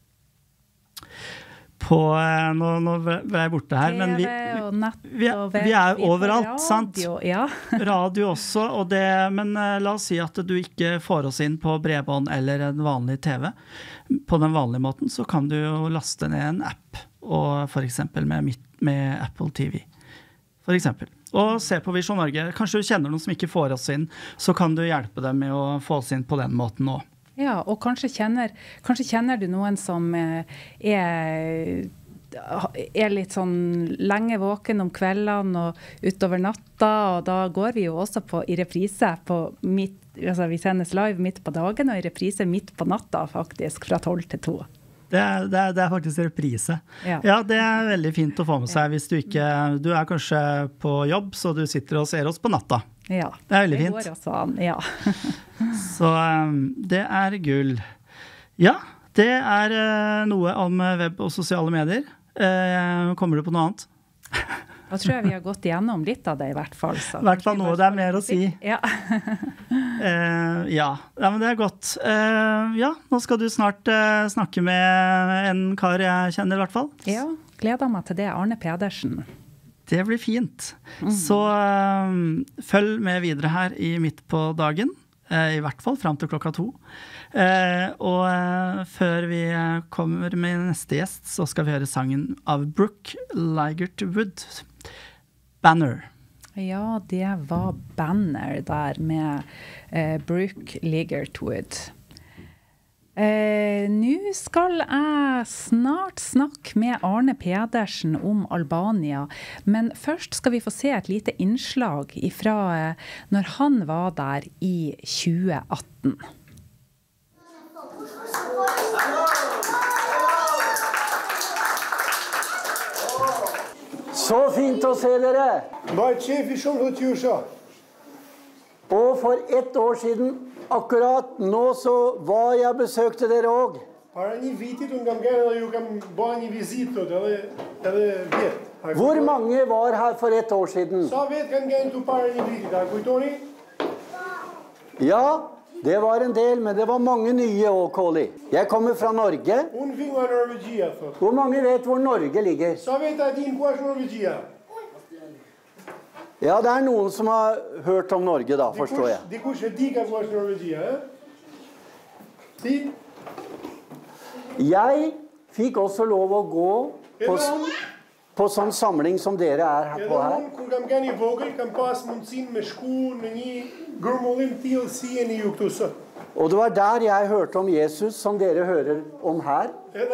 S2: på, nå, nå ble jeg borte her, men vi, vi, vi, vi er overalt, sant?
S3: Ja.
S2: Radio også, og det, men la oss si at du ikke får oss inn på bredbånd eller en vanlig T V. På den vanlige måten så kan du jo laste ned en app, og for eksempel med, med Apple T V. For eksempel. Og se på Vision Norge. Kanskje du kjenner noen som ikke får oss inn, så kan du hjelpe dem med å få oss inn på den måten også.
S3: Ja, og kanskje kjenner, kanskje kjenner du noen som er, er litt sånn lenge våken om kveldene og utover natta, og da går vi jo også på, i reprise på midt, altså vi sendes live midt på dagen, og i reprise midt på natta faktisk, fra tolv til to.
S2: Det er, det, er, det er faktisk reprise. Ja. Ja, det er veldig fint å få med seg hvis du ikke, du er kanskje på jobb, så du sitter og ser oss på natta.
S3: Ja,
S2: det er veldig fint.
S3: Det går også an, ja.
S2: Så um, det er gull. Ja, det er uh, noe om web og sosiale medier. Uh, kommer du på noe annet?
S3: Da tror jeg vi har gått igjennom litt av det i hvert fall.
S2: I hvert fall noe, det er mer å si.
S3: Ja.
S2: uh, ja. ja, men det er godt. Uh, ja, nå skal du snart uh, snakke med en kar jeg kjenner i hvert fall.
S3: Ja, gleder meg til det, Arne Pedersen.
S2: Det blir fint. Mm. Så uh, følg med videre her i Midt på dagen, uh, i hvert fall frem til klokka to. Uh, og uh, før vi kommer med neste gjest, så skal vi høre sangen av Brooke Ligertwood, Banner.
S3: Ja, det var Banner der med uh, Brooke Ligertwood. Eh, nå skal jeg snart snakke med Arne Pedersen om Albania, men først skal vi få se et lite innslag ifra eh, når han var der i tjue atten.
S5: Så fint å se dere! Og for ett år siden, akkurat nå så var jeg besøkte dere også. Hvor mange var her for ett år siden? Ja, det var en del, men det var mange nye også, Kåli. Jeg kommer fra Norge. Hvor mange vet hvor Norge ligger? Ja, det er noen som har hørt om Norge da, forstår jeg. Jeg fikk også lov å gå på, på sånn samling som dere er her på her. Og det var der jeg hørte om Jesus, som dere hører om her.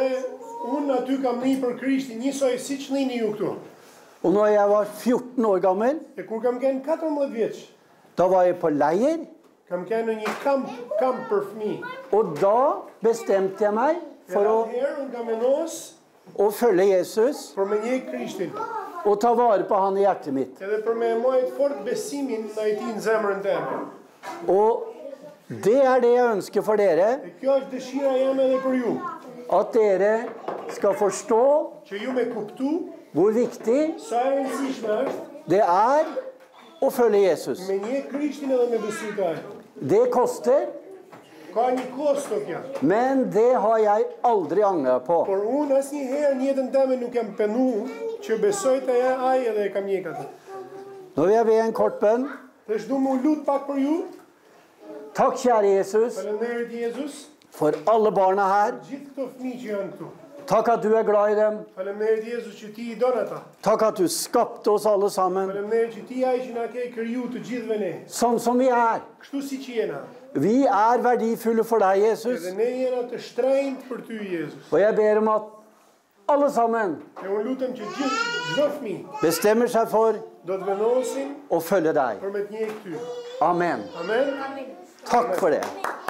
S5: Og når jeg var fjorten år gammel, da var jeg på leir. Og da bestemte jeg meg for å, å følge Jesus og ta vare på han i hjertet mitt. Og det er det jeg ønsker for dere, at dere skal forstå hvor viktig det er å følge Jesus. Det koster, men det har jeg aldri angret på. Nå vil jeg be en kort bønn. Takk, kjære Jesus, for alle barna her. Takk at du er glad i dem. Takk at du skapte oss alle sammen. Sånn som vi er. Vi er verdifulle for deg, Jesus. Og jeg ber om at alle sammen bestemmer seg for å følge deg. Amen. Takk for det.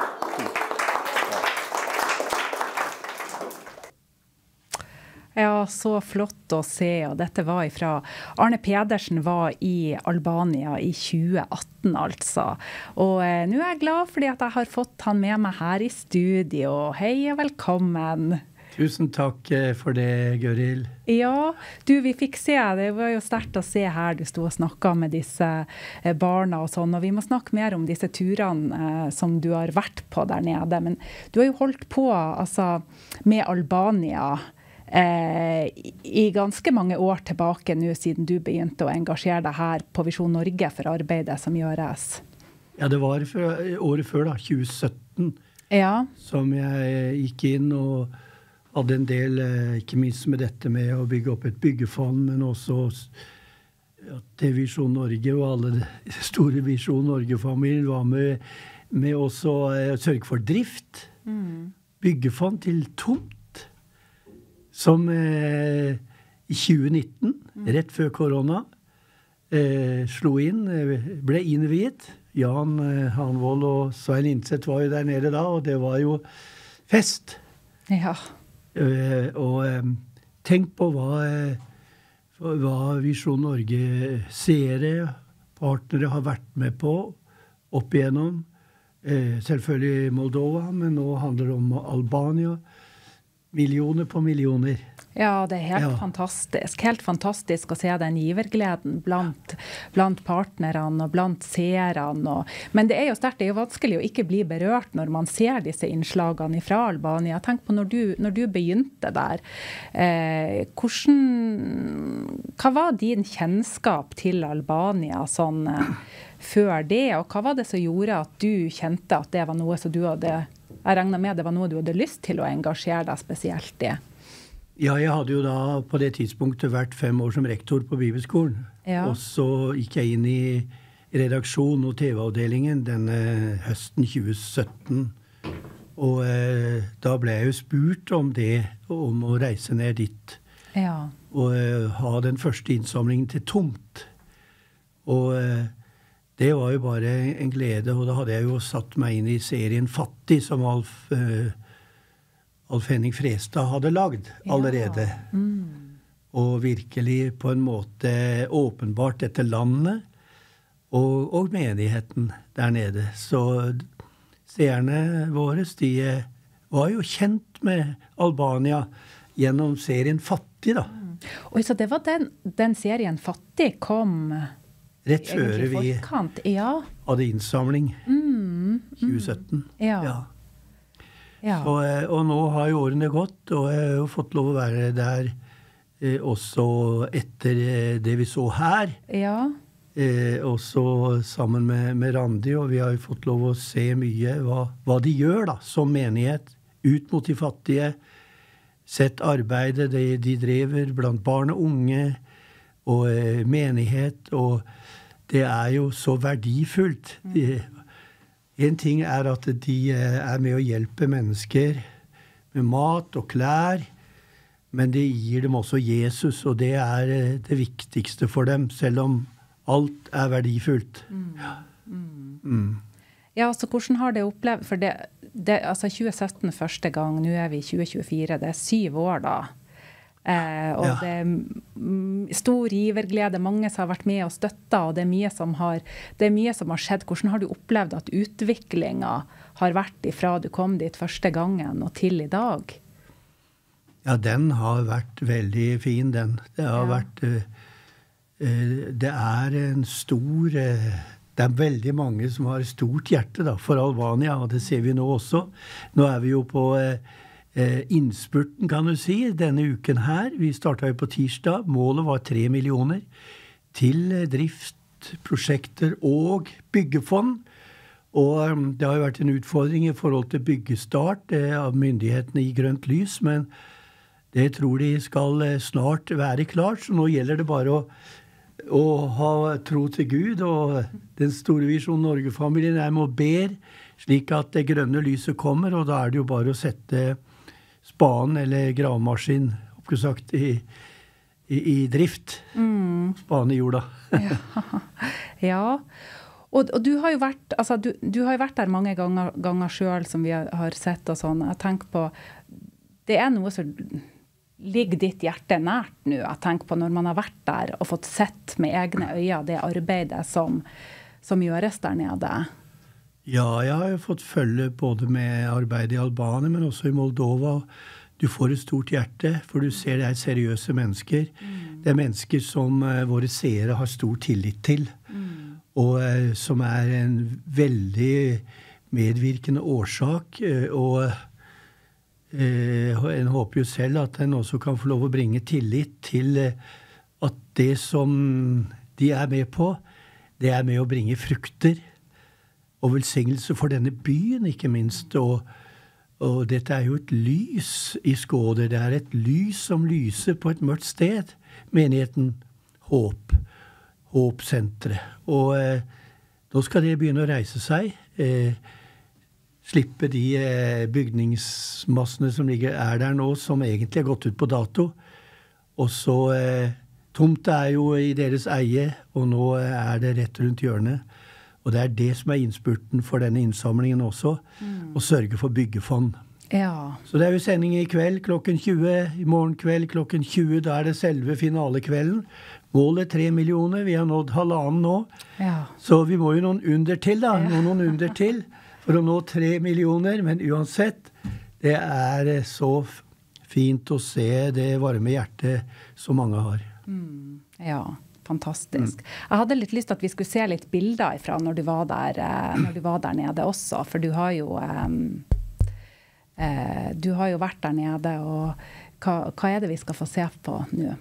S3: Ja, så flott å se, og dette var ifra Arne Pedersen var i Albania i tjue atten, altså. Og eh, nå er jeg glad fordi at jeg har fått han med meg her i studio. Hei og velkommen.
S6: Tusen takk for det, Gøril.
S3: Ja, du, vi fikk se, det var jo sterkt å se her, du stod og snakket med disse barna og sånn, og vi må snakke mer om disse turene eh, som du har vært på der nede. Men du har jo holdt på, altså, med Albania, Eh, i ganske mange år tilbake nå, siden du begynte å engasjere deg her på Visjon Norge for arbeidet som gjøres.
S6: Ja, det var for, året før da, tjue sytten,
S3: ja. Som
S6: jeg gikk inn og hadde en del, ikke minst med dette med å bygge opp et byggefond, men også at Visjon Norge og alle store Visjon Norge-familien var med, med også å sørge for drift, mm. byggefond til tomt, som eh, i tjue nitten, mm. rett før korona, eh, slo inn, ble innviet. Jan eh, Hanvold og Svein Indseth var jo der nede da, og det var jo fest.
S3: Ja.
S6: Eh, og eh, tenk på hva, eh, hva Visjon Norge seere, partnere har vært med på opp igjennom. Eh, selvfølgelig Moldova, men nå handler det om Albania. Millioner på millioner.
S3: Ja, det er helt
S6: ja.
S3: fantastisk. Helt fantastisk å se den givergleden blant, blant partnerne og blant seerne. Og, men det er jo sterkt, det er jo vanskelig å ikke bli berørt når man ser disse innslagene fra Albania. Tenk på når du, når du begynte der. Eh, hvordan, hva var din kjennskap til Albania sånn, eh, før det? Og hva var det som gjorde at du kjente at det var noe som du hadde... Jeg regner med det var noe du hadde lyst til å engasjere deg spesielt i.
S6: Ja, jeg hadde jo da på det tidspunktet vært fem år som rektor på Bibelskolen. Ja. Og så gikk jeg inn i redaksjon og T V-avdelingen denne høsten tjue sytten. Og eh, da ble jeg jo spurt om det, om å reise ned dit.
S3: Ja.
S6: Og eh, ha den første innsamlingen til tomt. Og... Eh, Det var jo bare en glede, og da hadde jeg jo satt meg inn i serien Fattig, som Alf, uh, Alf Henning Frestad hadde lagd allerede. Ja. Mm. Og virkelig på en måte åpenbart dette landet og, og menigheten der nede. Så seerne våre, de var jo kjent med Albania gjennom serien Fattig, da.
S3: Mm. Og så det var den, den serien Fattig kom...
S6: Rett før vi
S3: ja.
S6: hadde innsamling
S3: mm,
S6: tjue sytten.
S3: Mm, ja.
S6: Ja.
S3: Ja.
S6: Så, og nå har jo årene gått, og jeg har jo fått lov å være der eh, også etter eh, det vi så her.
S3: Ja.
S6: Eh, også sammen med, med Randi, og vi har jo fått lov å se mye hva, hva de gjør da, som menighet, ut mot de fattige, sett arbeidet de, de drever blant barn og unge, og eh, menighet, og det er jo så verdifullt. De, en ting er at de er med å hjelpe mennesker med mat og klær, men det gir dem også Jesus, og det er det viktigste for dem, selv om alt er verdifullt.
S3: Mm. Mm.
S6: Mm.
S3: Ja, så hvordan har det opplevd? For det, det, altså tjue sytten første gang, nå er vi i tjue tjuefire, det er syv år da. Eh, og ja. Det er stor giverglede, mange som har vært med og støttet, og det er mye som har, det er mye som har skjedd. Hvordan har du opplevd at utviklingen har vært ifra du kom dit første gangen og til i dag?
S6: Ja, den har vært veldig fin, den. Det har ja. vært, uh, det er en stor, uh, det er veldig mange som har stort hjerte da, for Albania, og det ser vi nå også. Nå er vi jo på... Uh, Eh, innspurten kan du si, denne uken her, vi startet jo på tirsdag, målet var tre millioner til drift, prosjekter og byggefond, Og um, det har jo vært en utfordring i forhold til byggestart eh, av myndighetene i grønt lys, men det tror de skal eh, snart være klart, så nå gjelder det bare å, å ha tro til Gud, og den store Visjon Norge-familien er med og ber, slik at det grønne lyset kommer, og da er det jo bare å sette spaden eller gravemaskin, oppsagt, i I, i drift. Mm. Spaden i jorda.
S3: ja. ja. Og, og du har jo vært, altså, du, du har jo vært der mange ganger, ganger selv, som vi har, har sett og sånn. Jeg tenker på, det er noe som ligger ditt hjerte nært nå. Jeg tenker på når man har vært der og fått sett med egne øyne det arbeidet som, som gjøres der nede.
S6: Ja, jeg har jo fått følge både med arbeidet i Albania, men også i Moldova. Du får et stort hjerte, for du ser det er seriøse mennesker. Mm. Det er mennesker som uh, våre seere har stor tillit til, mm. og uh, som er en veldig medvirkende årsak. Uh, og uh, en håper jo selv at en også kan få lov å bringe tillit til uh, at det som de er med på, det er med å bringe frukter og velsignelse for denne byen, ikke minst, og Og dette er jo et lys i Skåder. Det er et lys som lyser på et mørkt sted. Menigheten Håp. Håpsentret. Og eh, nå skal det begynne å reise seg. Eh, slippe de eh, bygningsmassene som ligger, er der nå, som egentlig har gått ut på dato. Og så eh, tomta er jo i deres eie, og nå er det rett rundt hjørnet. Og det er det som er innspurten for denne innsamlingen også, mm. å sørge for byggefond.
S3: Ja.
S6: Så det er jo sending i kveld klokken tjue, i morgen kveld klokken tjue, da er det selve finalekvelden. Målet tre millioner, vi har nådd halvannen nå. Ja. Så vi må jo noen under til da, ja. noen, noen under til, for å nå tre millioner. Men uansett, det er så fint å se det varme hjertet som mange har.
S3: Mm. Ja. Fantastisk. Mm. Jeg hadde litt lyst til at vi skulle se litt bilder ifra når du var der, når du var der nede også, for du har jo um, uh, du har jo vært der nede, og hva, hva er det vi skal få se på nå?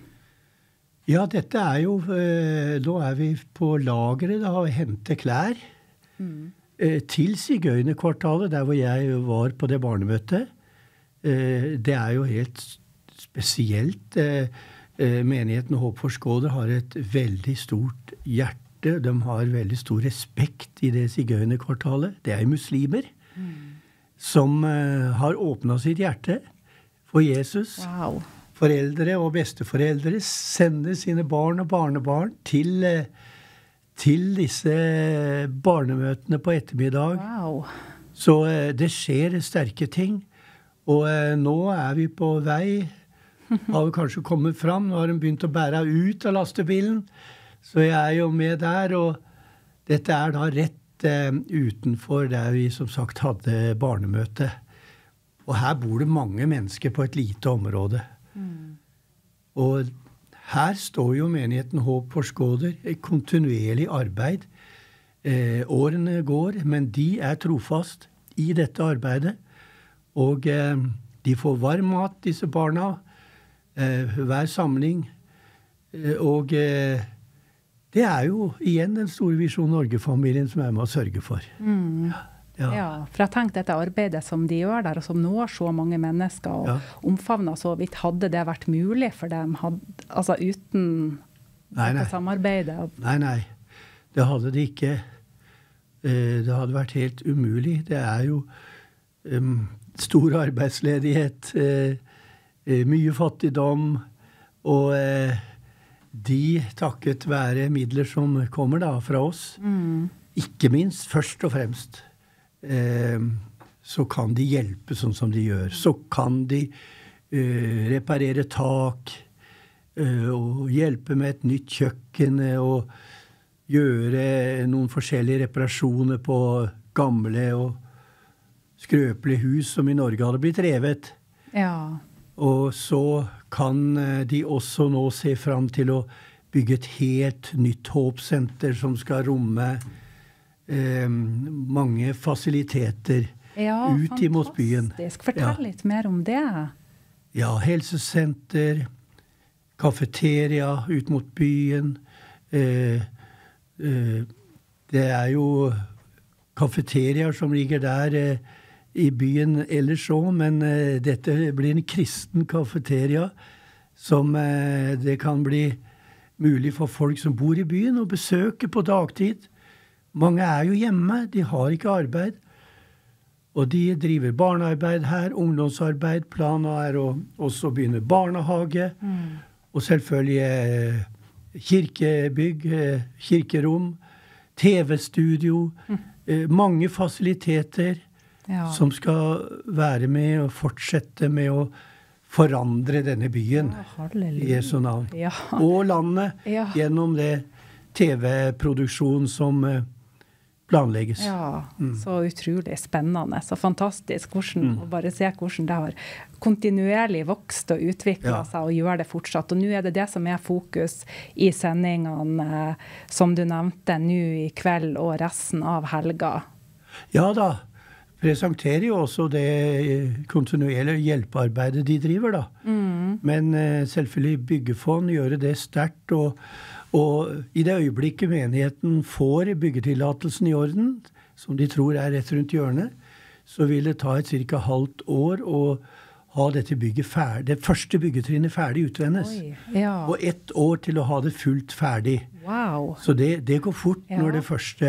S6: Ja, dette er jo, uh, nå er vi på lageret da, og henter klær mm. uh, til Sigøynerkvartalet, der hvor jeg var på det barnemøtet. Uh, det er jo helt spesielt. Uh, Menigheten Håp for Skåder har et veldig stort hjerte. De har veldig stor respekt i det Sigøynerkvartalet. Det er muslimer mm. som uh, har åpnet sitt hjerte for Jesus.
S3: Wow.
S6: Foreldre og besteforeldre sender sine barn og barnebarn til, uh, til disse barnemøtene på ettermiddag.
S3: Wow.
S6: Så uh, det skjer sterke ting. Og uh, nå er vi på vei, har vi kanskje kommet fram. Nå har de begynt å bære ut av lastebilen. Så jeg er jo med der, og dette er da rett eh, utenfor der vi som sagt hadde barnemøte. Og her bor det mange mennesker på et lite område. Mm. Og her står jo menigheten Håp for Skåder, et kontinuerlig arbeid. Eh, årene går, men de er trofast i dette arbeidet. Og eh, de får varm mat, disse barna, Uh, hver samling, uh, og uh, det er jo igjen den store Visjon Norge-familien som er med å sørge for.
S3: Mm. Ja. ja, for jeg tenkte dette arbeidet som de gjør der, og som når så mange mennesker og ja. omfavner så vidt, hadde det vært mulig for dem, had, altså uten
S6: nei, nei.
S3: samarbeidet?
S6: Nei, nei, det hadde det ikke. Uh, det hadde vært helt umulig. Det er jo um, stor arbeidsledighet, uh, mye fattigdom, og eh, de takket være midler som kommer da fra oss, mm. ikke minst, først og fremst, eh, så kan de hjelpe sånn som de gjør. Så kan de eh, reparere tak, eh, og hjelpe med et nytt kjøkken, og gjøre noen forskjellige reparasjoner på gamle og skrøpelige hus som i Norge hadde blitt revet.
S3: Ja.
S6: Og så kan de også nå se fram til å bygge et helt nytt håpsenter som skal romme eh, mange fasiliteter
S3: ja,
S6: ut imot byen.
S3: Fantastisk. Fortell ja. litt mer om det.
S6: Ja, helsesenter, kafeteria ut mot byen. Eh, eh, det er jo kafeterier som ligger der eh, i byen ellers også, men eh, dette blir en kristen kafeteria som eh, det kan bli mulig for folk som bor i byen å besøke på dagtid. Mange er jo hjemme, de har ikke arbeid. Og de driver barnearbeid her, ungdomsarbeid. Planen er å også begynne barnehage. Mm. Og selvfølgelig eh, kirkebygg, eh, kirkerom, T V-studio. Mm. Eh, mange fasiliteter ja. Som skal være med og fortsette med å forandre denne byen ja, i Jesu navn. Ja. Og landet ja. Gjennom det T V-produksjon som eh, planlegges.
S3: Ja, mm. så utrolig spennende, så fantastisk hvordan, mm. å bare se hvordan det har kontinuerlig vokst og utviklet ja. Seg og gjør det fortsatt. Og nå er det det som er fokus i sendingene, eh, som du nevnte nå i kveld og resten av helga.
S6: Ja da, presenterer jo også det kontinuerlige hjelpearbeidet de driver da. Mm. Men eh, selvfølgelig byggefond gjør det sterkt og Og i det øyeblikket menigheten får byggetillatelsen i orden, som de tror er rett rundt hjørnet, så vil det ta et cirka halvt år å ha dette bygget ferdig, det første byggetrinnet ferdig utvendes. Oi, ja. Og ett år til å ha det fullt ferdig.
S3: Wow.
S6: Så det, det går fort ja. Når det første,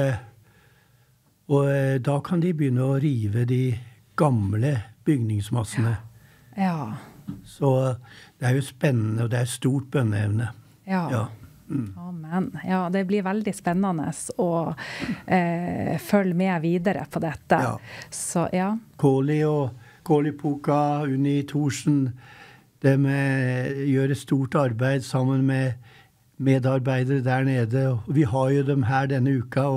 S6: og eh, da kan de begynne å rive de gamle bygningsmassene.
S3: Ja. Ja.
S6: Så det er jo spennende, og det er stort bønneevne.
S3: Ja. Ja. Mm. Amen. Ja, det blir veldig spennende å eh, følge med videre på dette. Ja. Så, ja.
S6: Kåli og Kåli Puka, Unni Thorsen, de med, gjør et stort arbeid sammen med medarbeidere der nede. Vi har jo dem her denne uka,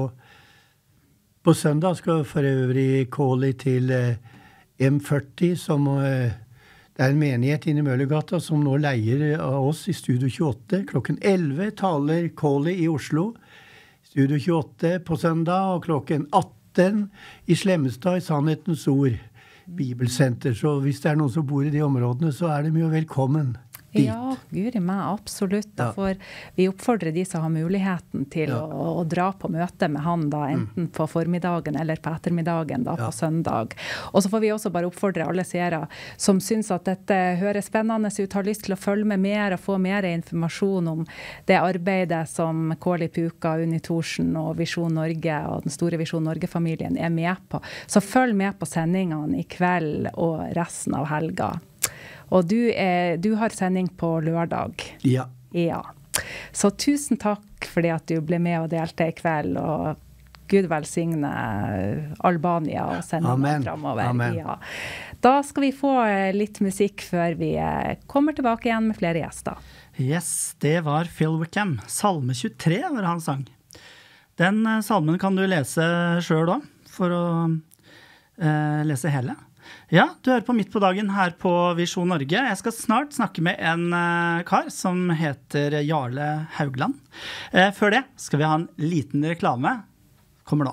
S6: og på søndag skal for øvrig Kåli til eh, M førti, som eh, det er en menighet inne i Møllergata som nå leier av oss i Studio tjueåtte. Klokken elleve taler Kåli i Oslo. Studio tjueåtte på søndag, og klokken atten i Slemmestad i Sannhetens Ord Bibelsenter. Så hvis det er noen som bor i de områdene, så er de jo velkommen dit.
S3: Ja, Gud i meg, absolutt. Derfor vi oppfordrer de som har muligheten til ja. å, å dra på møte med han da, enten mm. på formiddagen eller på ettermiddagen da, ja. På søndag. Og så får vi også bare oppfordre alle seere som synes at dette høres spennende ut, har lyst til å følge med mer og få mer informasjon om det arbeidet som Kåli Puka, Unni Thorsen og Visjon Norge og den store Visjon Norge-familien er med på. Så følg med på sendingene i kveld og resten av helga. Og du, er, du har sending på lørdag.
S6: Ja.
S3: Ja. Så tusen takk fordi at du ble med og delte i kveld, og Gud velsigne Albania og sendingen fremover.
S6: Amen.
S3: Ja. Da skal vi få litt musikk før vi kommer tilbake igjen med flere gjester.
S2: Yes, det var Phil Wickham. Salme tjuetre var han sang. Den salmen kan du lese selv da, for å eh, lese hele. Ja, du hører på Midt på dagen her på Visjon Norge. Jeg skal snart snakke med en uh, kar som heter Jarle Haugland. Uh, før det skal vi ha en liten reklame. Kommer nå.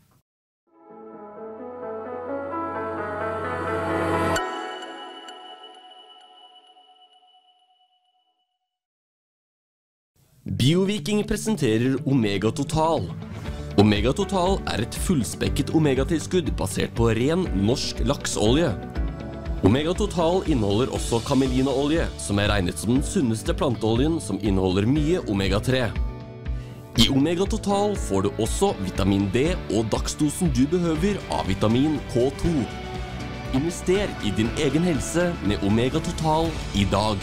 S7: BioViking presenterer Omega Total. Omega Total er et fullspekket omegatilskudd basert på ren norsk laksolje. Omega Total inneholder også kamelinaolje, som er regnet som den sunneste planteoljen som inneholder mye omega tre. I Omega Total får du også vitamin D og dagsdosen du behøver av vitamin K to. Invester i din egen helse med Omega Total i dag.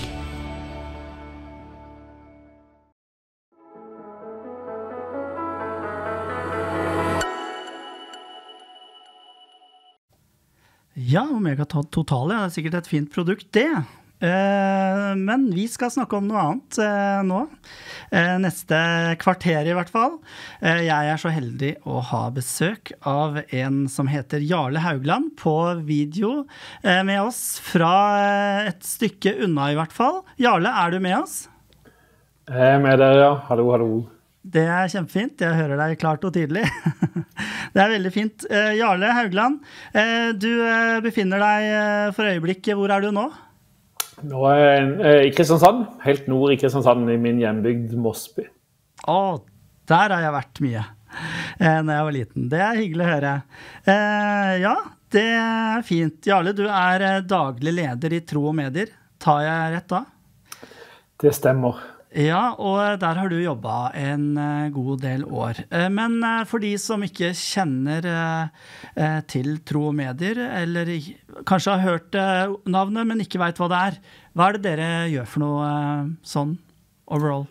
S2: Ja, Omega Total er sikkert et fint produkt, det. Eh, men vi skal snakke om noe annet eh, nå. Eh, neste kvarter i hvert fall. Eh, jeg er så heldig å ha besøk av en som heter Jarle Haugland på video eh, med oss fra eh, et stykke unna i hvert fall. Jarle, er du med oss?
S8: Jeg er med dere, ja. Hallo, hallo.
S2: Det er kjempefint. Jeg hører deg klart og tydelig. Det er veldig fint. Eh, Jarle Haugland, eh, du eh, befinner deg eh, for øyeblikket. Hvor er du nå?
S8: Nå er jeg eh, i Kristiansand. Helt nord i Kristiansand, i min hjembygd Mosby.
S2: Å, der har jeg vært mye. eh, når jeg var liten. Det er hyggelig å høre. Eh, ja, det er fint. Jarle, du er daglig leder i Tro og Medier. Tar jeg rett da?
S8: Det stemmer.
S2: Ja, og der har du jobbet en god del år. Men for de som ikke kjenner til Tro og Medier, eller kanskje har hørt navnet, men ikke vet hva det er, hva er det dere gjør for noe sånn overall?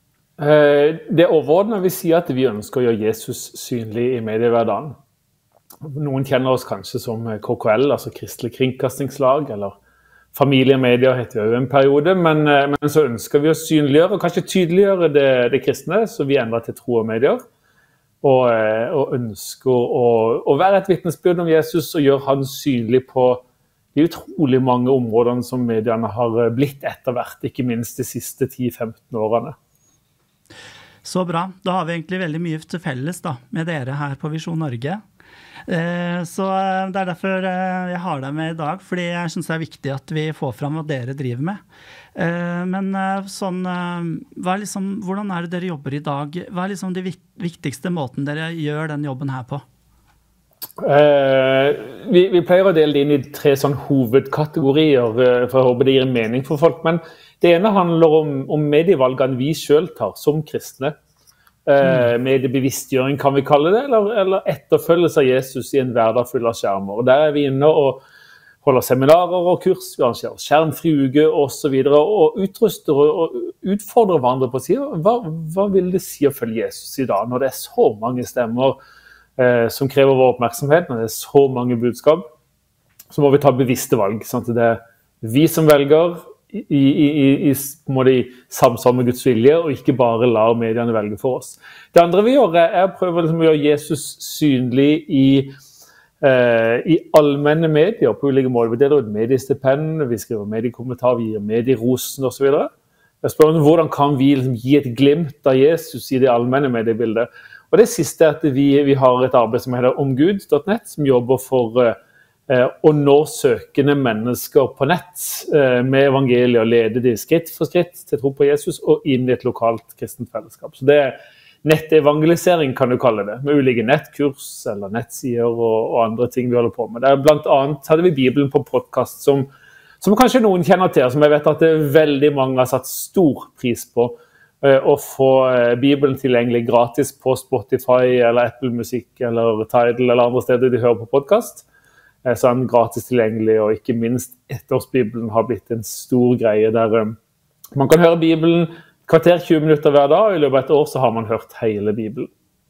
S8: Det overordnede vil si at vi ønsker å gjøre Jesus synlig i mediehverdagen. Noen kjenner oss kanskje som K K L, altså Kristelig Kringkastingslag, eller Familie og Medier heter jo en periode, men, men så ønsker vi å synliggjøre og kanskje tydeliggjøre det, det kristne, så vi endrer til Tro og Medier, og, og ønsker å, å være et vitnesbyrd om Jesus og gjøre han synlig på de utrolig mange områdene som mediene har blitt etter hvert, ikke minst de siste ti til femten årene.
S2: Så bra. Da har vi egentlig veldig mye til felles da, med dere her på Visjon Norge. Så det er derfor jeg har deg med i dag, fordi jeg synes det er viktig at vi får fram hva dere driver med. Men sånn, hva er liksom, hvordan er det dere jobber i dag? Hva er liksom de viktigste måten dere gjør den jobben her på?
S8: Eh, vi, vi pleier å dele det inn i tre sånn hovedkategorier, for jeg håper det gir en mening for folk. Men det ene handler om, om medievalgene vi selv tar som kristne. Eh, mediebevisstgjøring kan vi kalle det, eller, eller etterfølgelse av Jesus i en hverdag full av skjermer. Og der er vi inne og holder seminarer og kurs, vi arrangerer skjermfri uke og så videre, og utruster og, og utfordrer hverandre på å si, hva, hva vil det si å følge Jesus i dag, når det er så mange stemmer eh, som krever vår oppmerksomhet, når det er så mange budskap, så må vi ta bevisste valg, sånn at det er vi som velger, I, i, i, i, i samsvar med Guds vilje, og ikke bare lar mediene velge for oss. Det andre vi gjør er å prøve liksom, å gjøre Jesus synlig i, eh, i allmenne medier på ulike måter. Vi deler ut mediestipend, vi skriver mediekommentar, vi gir medierosen og så videre. Jeg spør om hvordan kan vi liksom, gi et glimt av Jesus i det allmenne mediebildet. Og det siste er at vi, vi har et arbeid som heter omgud punktum nett, som jobber for eh, og nå søkende mennesker på nett med evangeliet og lede de skritt for skritt til tro på Jesus og inn i et lokalt kristent fellesskap. Så det er nettevangelisering kan du kalle det, med ulike nettkurs eller nettsider og, og andre ting vi holder på med. Der blant annet hadde vi Bibelen på podcast som, som kanskje noen kjenner til, som jeg vet at det veldig mange har satt stor pris på, å få Bibelen tilgjengelig gratis på Spotify eller Apple Musikk eller Tidal eller andre steder de hører på podcast. Så er den gratis tilgjengelig, og ikke minst ettårsbibelen har blitt en stor greie der um, man kan høre Bibelen kvarter tjue minutter hver dag, og i løpet av et år så har man hørt hele Bibelen.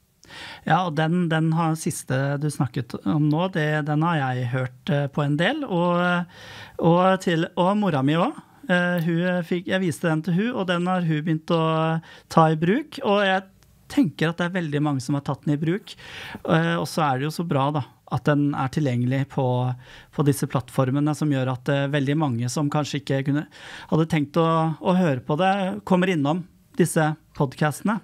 S2: Ja, og den, den har, siste du snakket om nå, det, den har jeg hørt uh, på en del, og, og, til, og mora mi også. Uh, hun fikk, jeg viste den til hun, og den har hun begynt å ta i bruk, og jeg tenker at det er veldig mange som har tatt den i bruk, uh, og så er det jo så bra da, at den er tilgjengelig på, på disse plattformene, som gjør at uh, veldig mange som kanskje ikke kunne, hadde tenkt å, å høre på det, kommer innom disse podcastene.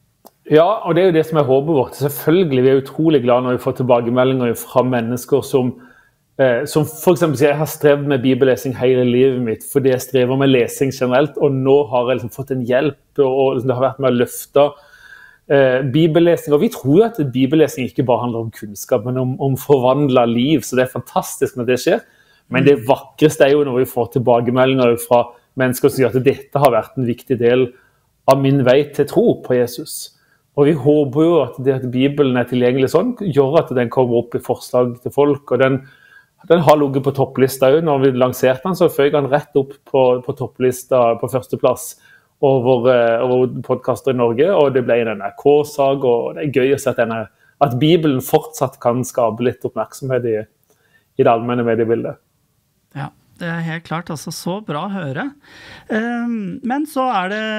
S8: Ja, og det er jo det som er håpet vårt. Selvfølgelig, vi er utrolig glade når vi får tilbakemeldinger fra mennesker som, eh, som for eksempel sier, jeg har strevet med bibellesing hele livet mitt, fordi jeg strever med lesing generelt, og nå har jeg liksom fått en hjelp, og liksom, det har vært med å løfte Eh, bibellesning, og vi tror at bibellesning ikke bare handler om kunnskap, men om, om forvandlet liv, så det er fantastisk når det skjer. Men det vakreste er jo når vi får tilbakemeldinger fra mennesker som sier at dette har vært en viktig del av min vei til tro på Jesus. Og vi håper jo at det at Bibelen er tilgjengelig sånn, gjør at den kommer opp i forslag til folk, og den, den har ligget på topplista jo. Når vi lanserte den, så føg den rett opp på, på topplista på første plass. Over, over podcaster i Norge, og det ble en N R K-sag, og det er gøy å se at, denne, at Bibelen fortsatt kan skape litt oppmerksomhet i, i det allmenne mediebildet.
S2: Ja, det er helt klart, altså så bra å høre. Men så er det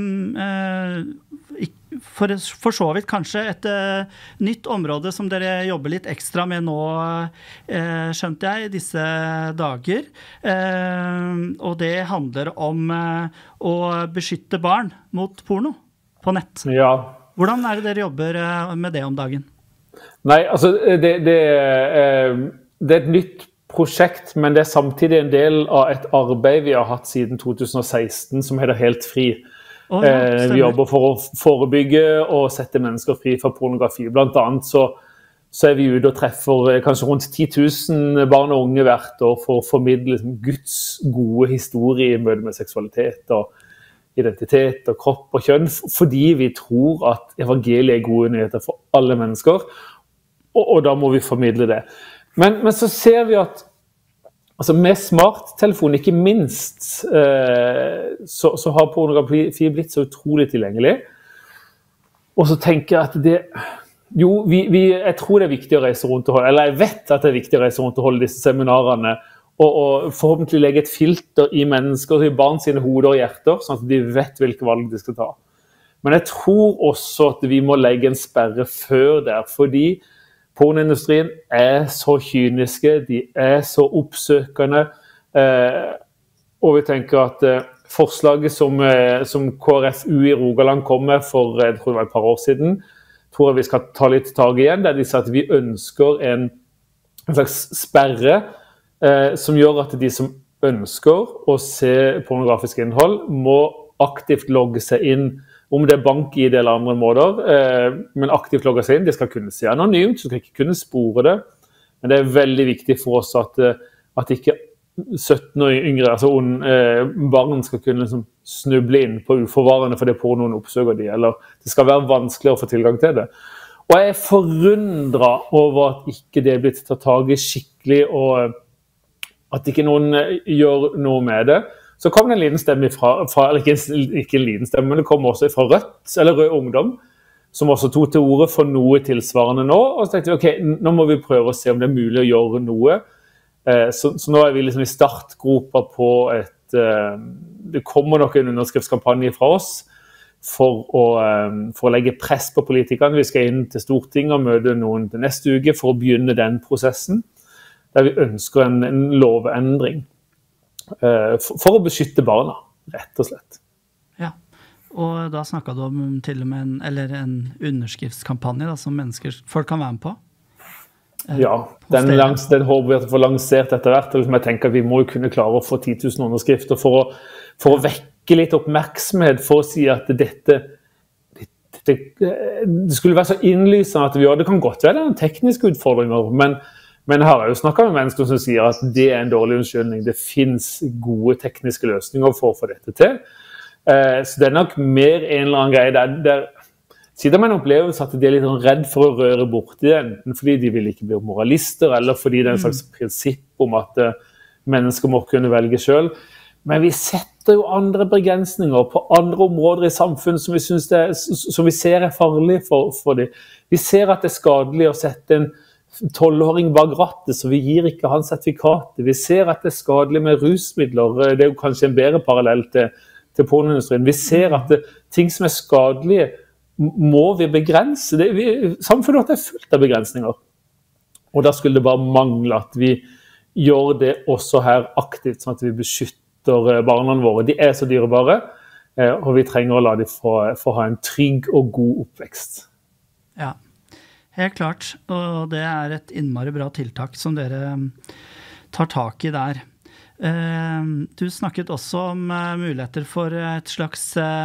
S2: for, for så vidt kanskje et uh, nytt område som dere jobber litt ekstra med nå, uh, skjønte jeg, i disse dager. Uh, og det handler om uh, å beskytte barn mot porno på nett.
S8: Ja.
S2: Hvordan er det dere jobber uh, med det om dagen?
S8: Nei, altså, det, det, uh, det er et nytt prosjekt, men det er samtidig en del av et arbeid vi har hatt siden to tusen og seksten som heter Helt Fri.
S2: Oh, ja,
S8: eh, vi jobber for å forebygge og sette mennesker fri fra pornografi. Blant annet så, så er vi ute og treffer kanskje rundt ti tusen barn og unge hvert år for å formidle liksom, Guds gode historie i møte med seksualitet og identitet og kropp og kjønn, fordi vi tror at evangeliet er gode nyheter for alle mennesker, og, og da må vi formidle det. Men, men så ser vi at altså med smarttelefon, ikke minst, eh, så, så har pornografi blitt så utrolig tilgjengelig. Og så tenker jeg at det, jo, vi, vi, jeg tror det er viktig å reise rundt og holde, eller jeg vet at det er viktig å reise rundt og holde disse seminarene, og, og forhåpentlig legge et filter i mennesker, i barn sine hoder og hjerter, sånn at de vet hvilke valg de skal ta. Men jeg tror også at vi må legge en sperre før der, fordi pornoindustrien er så kyniske, de er så oppsøkende, eh, og vi tenker at eh, forslaget som, eh, som K R F U i Rogaland kom med for jeg tror det var et par år siden, tror jeg vi skal ta litt tag igjen, der de sa at vi ønsker en, en slags sperre eh, som gjør at de som ønsker å se pornografisk innhold må aktivt logge seg inn, om det er bank-I D eller andre måter, eh, men aktivt logge seg inn. De skal kunne se anonymt, så skal ikke kunne spore det. Men det er veldig viktig for oss at, at ikke sytten og yngre, altså eh, barn skal kunne liksom, snuble inn på uforvarende fordi pornoen oppsøker de, eller det skal være vanskelig å få tilgang til det. Og jeg er forundret over at ikke det er blitt tatt tag i skikkelig, og at ikke noen gjør noe med det. Så kom det en liten stemme fra, fra eller ikke, ikke en liten stemme, men det kom også fra Rødt, eller Rød Ungdom, som også tog til ordet for noe tilsvarende nå, og så tenkte vi, ok, nå må vi prøve å se om det er mulig å gjøre noe. Eh, så, så nå er vi liksom i startgropa på et, eh, det kommer nok en underskriftskampanje fra oss, for å, eh, for å legge press på politikerne. Vi skal inn til Stortinget og møte noen til neste uke for å begynne den prosessen, der vi ønsker en, en lovendring. For å beskytte barna, rett og slett.
S2: Ja, og da snakket du om til og med en, eller en underskriftskampanje da, som mennesker, folk kan være med på.
S8: Ja, den, langs, den håper vi at vi får lansert etter hvert, og jeg tenker at vi må kunne klare å få ti tusen underskrifter for å, for å vekke litt oppmerksomhet, for å si at dette, dette det, det skulle være så innlysende at vi gjør, det kan godt være noen tekniske utfordringer, men Men her har jeg jo snakket med mennesker som sier at det er en dårlig unnskyldning. Det finnes gode tekniske løsninger for å få dette til. Eh, så det er nok mer en eller annen greie der, der sitter med en opplevelse at de er litt redd for å røre borti det, enten fordi de vil ikke bli moralister, eller fordi det er en slags prinsipp om at uh, mennesker må kunne velge selv. Men vi setter jo andre begrensninger på andre områder i samfunnet som vi, synes det er, som vi ser er farlige for, for dem. Vi ser at det er skadelig å sette en tolvåring bak rattet, så vi gir ikke han sertifikatet. Vi ser at det er skadelig med rusmidler. Det er jo kanskje en bedre parallell til, til pornoindustrien. Vi ser at det, ting som er skadelige må vi begrense. Det, vi, samfunnet er fullt av begrensninger. Og da skulle det bare mangle at vi gjør det også her aktivt, sånn at vi beskytter barna våre. De er så dyrebare, og vi trenger å la dem få, få ha en trygg og god oppvekst.
S2: Ja. Helt klart, og det er et innmari bra tiltak som dere tar tak i der. Du snakket også om muligheter for et slags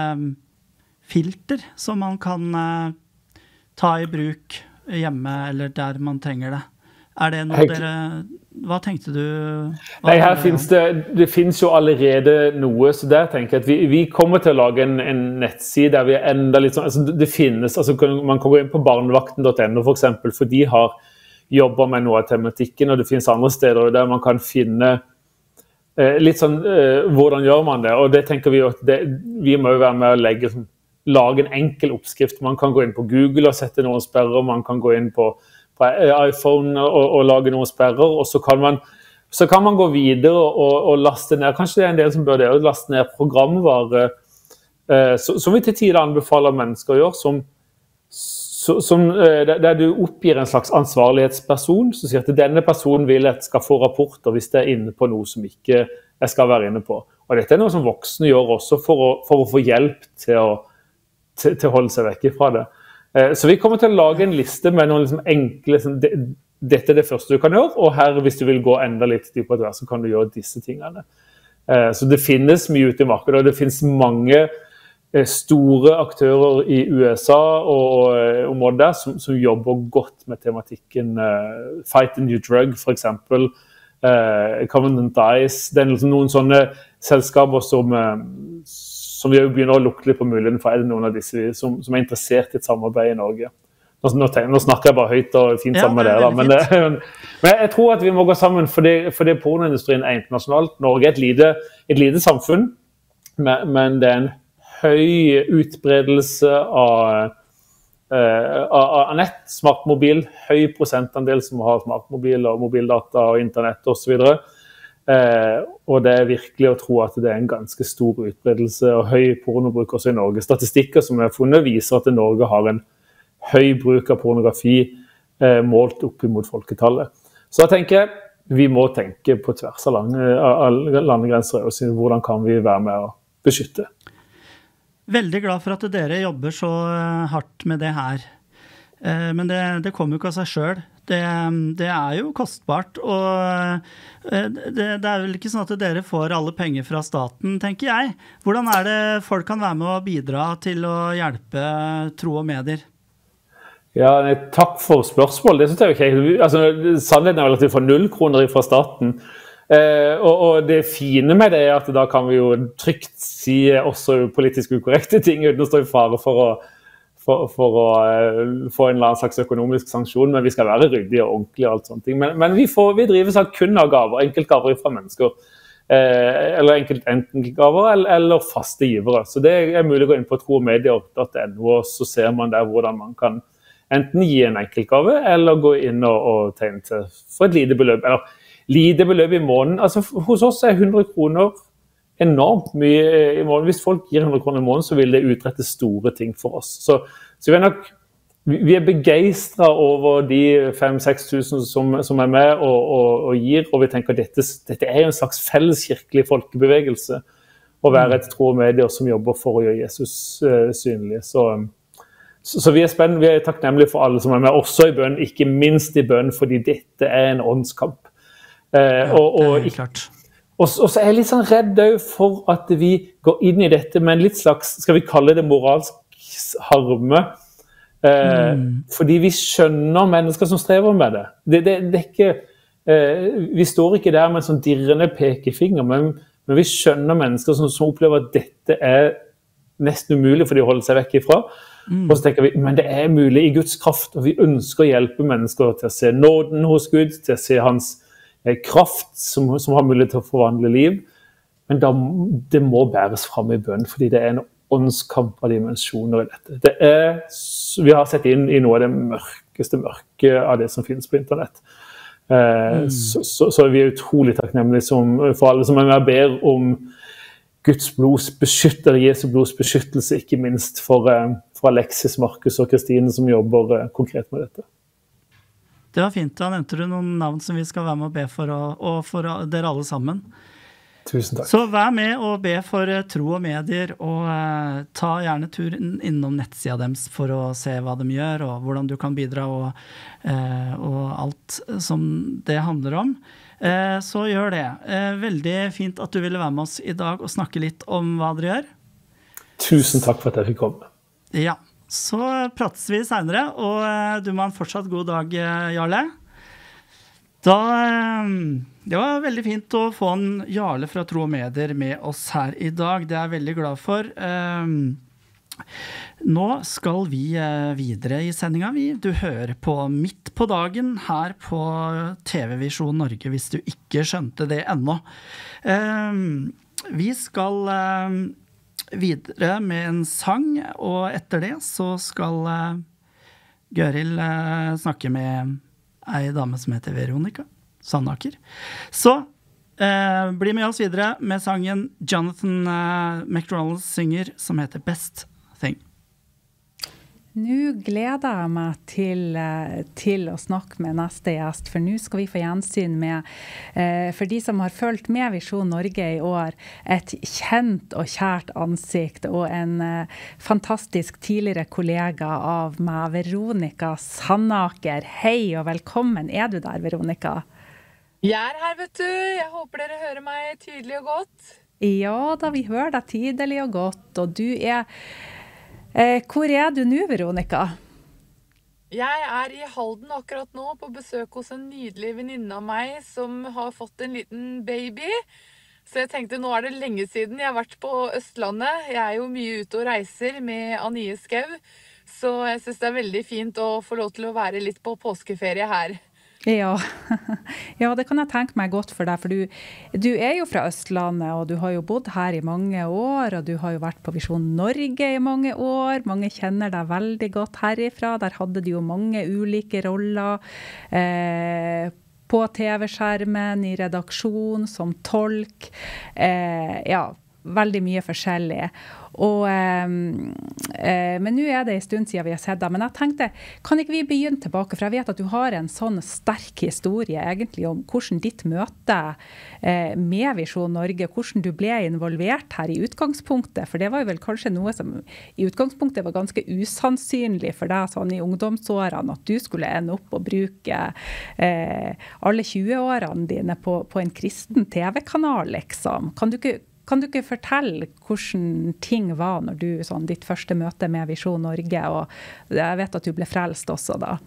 S2: filter som man kan ta i bruk hjemme eller der man trenger det. Er det noe dere... Hva tenkte du? Hva
S8: Nei, her finnes det, det finnes jo allerede noe, så der tenker jeg at vi, vi kommer til å lage en, en nettside der vi er enda litt sånn, altså det finnes, altså man kan gå inn på barnevakten punktum no for eksempel, for de har jobbet med noe av tematikken, og det finnes andre steder der man kan finne eh, litt sånn, eh, hvordan gjør man det, og det tenker vi jo at det, vi må jo være med å legge, sånn, lage en enkel oppskrift. Man kan gå inn på Google og sette noen sperrer, man kan gå inn på på iPhone og, og lage noen sperrer, og så kan man, så kan man gå videre og, og laste ned, kanskje det er en del som bør det, å laste ned programvare, eh, så, som vi til tider anbefaler mennesker å gjøre, som, så, som, eh, der, der du oppgir en slags ansvarlighetsperson, som sier at denne personen vil at skal få rapporter hvis det er inne på noe som ikke jeg skal være inne på. Og dette er noe som voksne gjør også for å, for å få hjelp til å, til, til å holde seg vekk fra det. Så vi kommer til å lage en liste med noen liksom enkle, sånn, det, dette er det første du kan gjøre, og her hvis du vil gå enda litt dypere, så kan du gjøre disse tingene. Så det finnes mye ute i markedet, og det finnes mange store aktører I U S A og områder der som, som jobber godt med tematikken uh, Fight a New Drug, for eksempel. Uh, Covenant Eyes. Det er liksom noen sånne selskaper som, uh, som vi begynner å lukte litt på muligheten for. Er det noen av disse som, som er interessert I et samarbeid I Norge? Nå, nå, nå snakker jeg bare høyt og fint sammen med dere, men, men, men jeg tror at vi må gå sammen fordi, fordi pornoindustrien er internasjonalt. Norge er et lite, et lite samfunn, men, men det er en høy utbredelse av, uh, av nett, smartmobil, høy prosentandel som har smartmobil og mobildata og internett og så videre. Uh, og det er virkelig å tro at det er en ganske stor utbredelse og høy pornobruk også I Norge. Statistikker som er funnet viser at Norge har en høy bruk av pornografi uh, målt opp imot folketallet. Så da tenker jeg, vi må tenke på tvers av, land, av landegrenser og si hvordan kan vi være med å beskytte.
S2: Veldig glad for at dere jobber så hardt med det her. Men det, det kommer jo ikke av seg selv. Det, det er jo kostbart, og det, det er vel ikke sånn at dere får alle penger fra staten, tenker jeg. Hvordan er det folk kan være med å bidra til å hjelpe tro og medier?
S8: Ja, nei, takk for spørsmål. Det synes jeg jo ikke. Altså, sannheten er vel at vi får null kroner fra staten. Eh, og, og det fine med det er at da kan vi jo trygt si også politisk ukorrekte ting uten å stå I fare for å, for, for å uh, få en eller annen slags økonomisk sanksjon, men vi skal være ryddige og ordentlige og alt sånt. Men, men vi, får, vi drives av kun av gaver, enkeltgaver fra mennesker, eh, eller enkelt enkeltgaver eller, eller faste givere. Så det er mulig å gå inn på tro og medier punktum no, og så ser man der hvordan man kan enten gi en enkeltgave eller gå inn og, og tegne til for et lite beløp, eller lite beløp I måneden. Altså, hos oss er hundre kroner enormt mye I måneden. Hvis folk gir hundre kroner I måneden, så vil det utrette store ting for oss. Så, så vi er nok, vi er begeistret over de fem til seks tusen som, som er med og, og, og gir, og vi tenker at dette, dette er jo en slags felleskirkelig folkebevegelse, å være et tro og medier som jobber for å gjøre Jesus uh, synlig. Så, så, så vi er spennende, vi er takknemlige for alle som er med, også I bønn, ikke minst I bønn, fordi dette er en åndskamp. Uh, og, og, og, og så er jeg litt sånn redd for at vi går inn I dette med en litt slags, skal vi kalle det moralsk harme, uh, mm. fordi vi skjønner mennesker som strever med det. Det, det, det er ikke, uh, vi står ikke der med en sånn dirrende pekefinger, men, men vi skjønner mennesker som, som opplever at dette er nesten umulig for de å holde seg vekk ifra. Mm. Og så tenker vi, men det er mulig I Guds kraft, og vi ønsker å hjelpe mennesker til å se nåden hos Gud, til å se hans kraft som, som har mulighet til å forvandle liv, men da, det må bæres frem I bønn, fordi det er en åndskamp av dimensjoner I dette. Det er, vi har sett inn I noe av det mørkeste mørke av det som finnes på internett. Eh, mm. så, så, så vi er utrolig takknemlige som, for alle som er med og ber om Guds blods beskyttelse, eller Jesu blods beskyttelse, ikke minst for, for Alexis, Markus og Kristine som jobber konkret med dette.
S2: Det var fint, da nevnte du noen navn som vi skal være med og be for, og, og for dere alle sammen.
S8: Tusen takk.
S2: Så vær med og be for uh, tro og medier, og uh, ta gjerne turen innom nettsida deres for å se hva de gjør, og hvordan du kan bidra, og, uh, og alt som det handler om. Uh, så gjør det. Uh, veldig fint at du ville være med oss I dag og snakke litt om hva dere gjør.
S8: Tusen takk for at jeg fikk komme.
S2: Ja. Så prates vi senere, og du må ha en fortsatt god dag, Jarle. Da, det var veldig fint å få en Jarle fra Tro og Medier med oss her I dag. Det er jeg veldig glad for. Nå skal vi videre I sendingen. Du hører på Midt på dagen her på T V-visjon Norge, hvis du ikke skjønte det ennå. Vi skal videre med en sang, og etter det så skal uh, Gøril uh, snakke med ei dame som heter Veronica Sandaker. Så uh, bli med oss videre med sangen Jonathan uh, McDonald synger, som heter Best Thing.
S3: Nå gleder jeg meg til, til å snakke med neste gjest, for nå skal vi få gjensyn med, eh, for de som har følt med Visjon Norge I år, et kjent og kjært ansikt, og en eh, fantastisk tidligere kollega av meg, Veronica Sandaker. Hei og velkommen. Er du der, Veronica?
S9: Jeg er her, vet du. Jeg håper dere hører meg tydelig og godt.
S3: Ja da, vi hører deg tidlig og godt, og du er... Eh, hvor er du nå, Veronica?
S9: Jeg er i Halden akkurat nå, på besøk hos en nydelig venninne av meg, som har fått en liten baby. Så jeg tenkte, nå er det lenge siden jeg har vært på Østlandet. Jeg er jo mye ute og reiser med Anie Skau, så jeg synes det er veldig fint å få lov til å være litt på påskeferie her.
S3: Ja. Ja, det kan jeg tenke meg godt for deg, for du, du er jo fra Østlandet, og du har jo bodd her i mange år, og du har jo vært på Visjon Norge i mange år. Mange kjenner deg veldig godt herifra. Der hadde du jo mange ulike roller eh, på T V-skjermen, i redaksjon, som tolk. Eh, ja, veldig mye forskjellig. Og, eh, eh, men nå er det en stund siden vi har sett det. Men jeg tenkte, kan ikke vi begynne tilbake? For jeg vet at du har en sånn sterk historie egentlig om hvordan ditt møte eh, med Visjon Norge, hvordan du ble involvert her i utgangspunktet. For det var jo vel kanskje noe som i utgangspunktet var ganske usannsynlig for deg sånn i ungdomsårene, at du skulle ende opp og bruke eh, alle tjue-årene dine på, på en kristen T V-kanal, liksom. Kan du ikke Kan du ikke fortelle hvordan ting var når du, sånn, ditt første møte med Visjon Norge, og jeg vet at du ble frelst også da?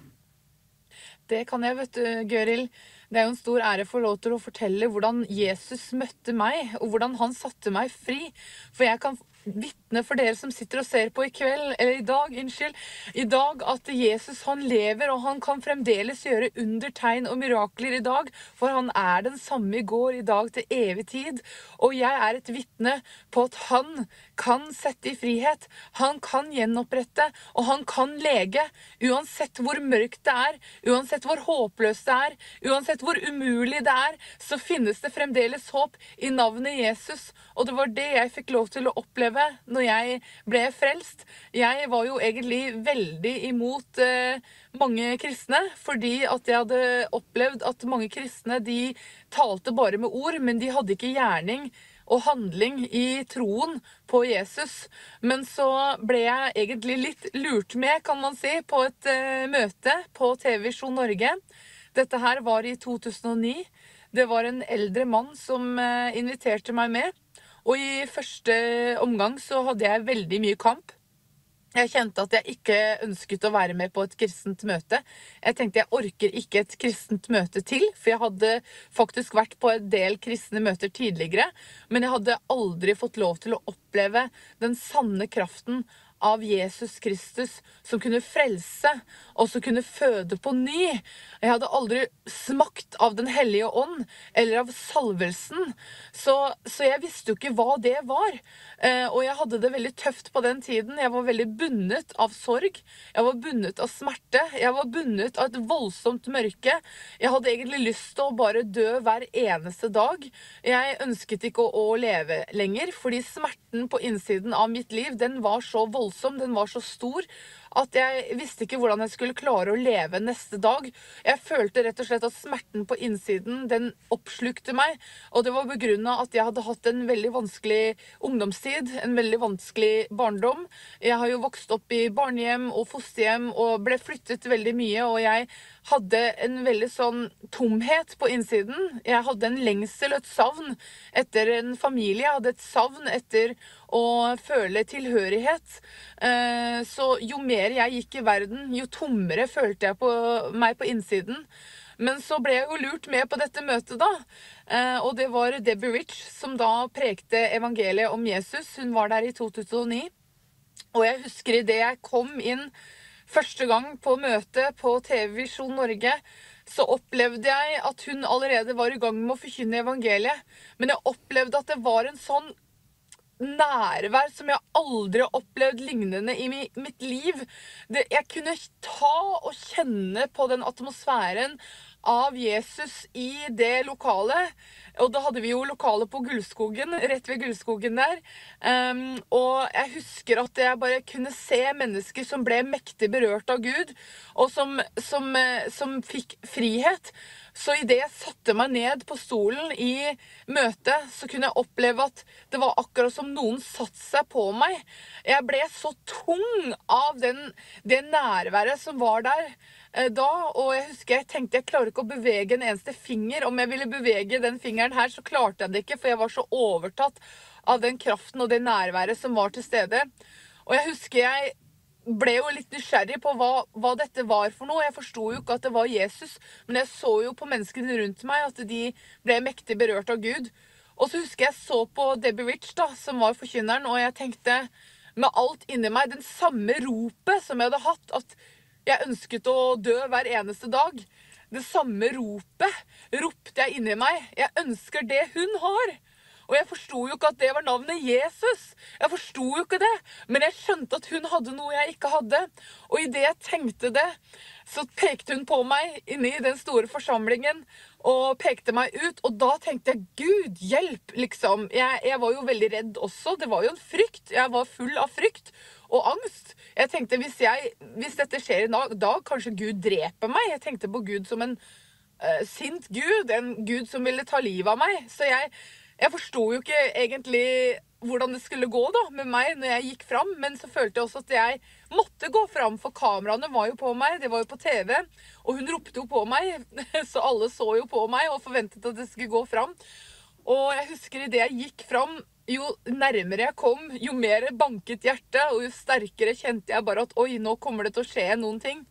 S9: Det kan jeg, vet du, Gøril. Det er jo en stor ære for lov til å fortelle hvordan Jesus møtte meg, og hvordan han satte meg fri. For jeg kan vittne for dere som sitter og ser på i kveld, eller i dag, unnskyld, i dag at Jesus han lever, og han kan fremdeles gjøre undertegn og mirakler i dag, for han er den samme i går, i dag, til evig tid. Og jeg er et vittne på at han kan sette i frihet, han kan gjenopprette, og han kan lege, uansett hvor mørkt det er, uansett hvor håpløst det er, uansett hvor umulig det er, så finnes det fremdeles håp i navnet Jesus, og det var det jeg fikk lov til å oppleve når jeg ble frelst. Jeg var jo egentlig veldig imot eh, mange kristne, fordi at jeg hadde opplevd at mange kristne, de talte bare med ord, men de hadde ikke gjerning og handling i troen på Jesus. Men så ble jeg egentlig litt lurt med, kan man si, på et eh, møte på T V Visjon Norge. Dette her var i to tusen og ni. Det var en eldre mann som eh, inviterte meg med. Og i første omgang så hadde jeg veldig mye kamp. Jeg kjente at jeg ikke ønsket å være med på et kristent møte. Jeg tenkte jeg orker ikke et kristent møte til, for jeg hadde faktisk vært på en del kristne møter tidligere, men jeg hadde aldri fått lov til å oppleve den sanne kraften av Jesus Kristus, som kunne frelse, og som kunne føde på ny. Jeg hadde aldri smakt av den hellige ånd, eller av salvelsen, så, så jeg visste jo ikke hva det var. Eh, og jeg hadde det veldig tøft på den tiden. Jeg var veldig bundet av sorg, jeg var bundet av smerte, jeg var bundet av et voldsomt mørke. Jeg hadde egentlig lyst til å bare dø hver eneste dag. Jeg ønsket ikke å, å leve lenger, fordi smerten på innsiden av mitt liv, den var så voldsom. Den var så stor at jeg visste ikke hvordan jeg skulle klare å leve neste dag. Jeg følte rett og slett at smerten på innsiden, den oppslukte meg, og det var begrunnet at jeg hadde hatt en veldig vanskelig ungdomstid, en veldig vanskelig barndom. Jeg har jo vokst opp i barnehjem og fosterhjem og ble flyttet veldig mye, og jeg hadde en veldig sånn tomhet på innsiden. Jeg hadde en lengsel, et savn etter en familie, jeg hadde et savn etter å føle tilhørighet. Så jo mer jeg gikk i verden, jo tommere følte jeg på meg på innsiden. Men så ble jeg jo lurt med på dette møtet da, og det var Debbie Rich som da prekte evangeliet om Jesus. Hun var der i to tusen og ni, og jeg husker i det jeg kom inn første gang på møte på T V Visjon Norge, så opplevde jeg at hun allerede var i gang med å forkynne evangeliet. Men jeg opplevde at det var en sånn nærvær som jeg aldri har opplevd lignende i mitt liv. Det, jeg kunne ta og kjenne på den atmosfæren av Jesus i det lokalet. Og da hadde vi jo lokalet på Gullskogen, rett ved Gullskogen der. Um, og jeg husker at jeg bare kunne se mennesker som ble mektig berørt av Gud, og som, som, som fikk frihet. Så i det jeg satte meg ned på stolen i møtet, så kunne jeg oppleve at det var akkurat som noen satt seg på meg. Jeg ble så tung av den, det nærværet som var der. eh, da, og jeg husker jeg tenkte jeg klarer ikke å bevege en eneste finger. Om jeg ville bevege den fingeren her, så klarte jeg det ikke, for jeg var så overtatt av den kraften og det nærværet som var til stede. Og jeg husker jeg ble jo litt nysgjerrig på hva, hva dette var for noe. Jeg forstod jo ikke at det var Jesus, men jeg så jo på menneskene rundt meg at de ble mektig berørt av Gud. Og så husker jeg så på Debbie Rich da, som var forkynneren, og jeg tenkte med alt inni meg, den samme ropet som jeg hadde hatt, at jeg ønsket å dø hver eneste dag. Det samme ropet ropte jeg inni meg. Jeg ønsker det hun har. Og jeg forstod jo ikke at det var navnet Jesus. Jeg forstod jo ikke det. Men jeg skjønte at hun hadde noe jeg ikke hadde. Og i det jeg tenkte det, så pekte hun på meg inne i den store forsamlingen og pekte meg ut. Og da tenkte jeg, Gud, hjelp, liksom. Jeg, jeg var jo veldig redd også. Det var jo en frykt. Jeg var full av frykt og angst. Jeg tenkte, hvis, jeg, hvis dette skjer i dag, da kanskje Gud dreper meg. Jeg tenkte på Gud som en uh, sint Gud, en Gud som ville ta livet av meg. Så jeg... Jeg forstod jo ikke egentlig hvordan det skulle gå da med meg når jeg gikk fram, men så følte jeg også at jeg måtte gå fram, for kameraene var jo på meg, det var jo på T V, og hun ropte jo på meg, så alle så jo på meg og forventet at det skulle gå fram. Og jeg husker i det jeg gikk fram, jo nærmere jeg kom, jo mer banket hjertet, og jo sterkere kjente jeg bare at oi, nå kommer det til å skje noen ting.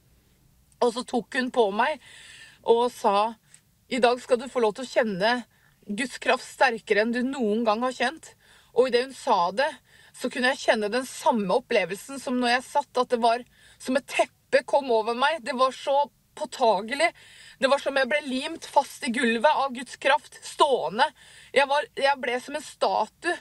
S9: Og så tok hun på meg og sa, i dag skal du få lov til å kjenne Guds kraft sterkere enn du noen gang har kjent. Og i det hun sa det, så kunne jeg kjenne den samme opplevelsen som når jeg satt, at det var som et teppe kom over meg. Det var så påtagelig. Det var som jeg ble limt fast i gulvet av Guds kraft, stående. Jeg, var, jeg ble som en statue,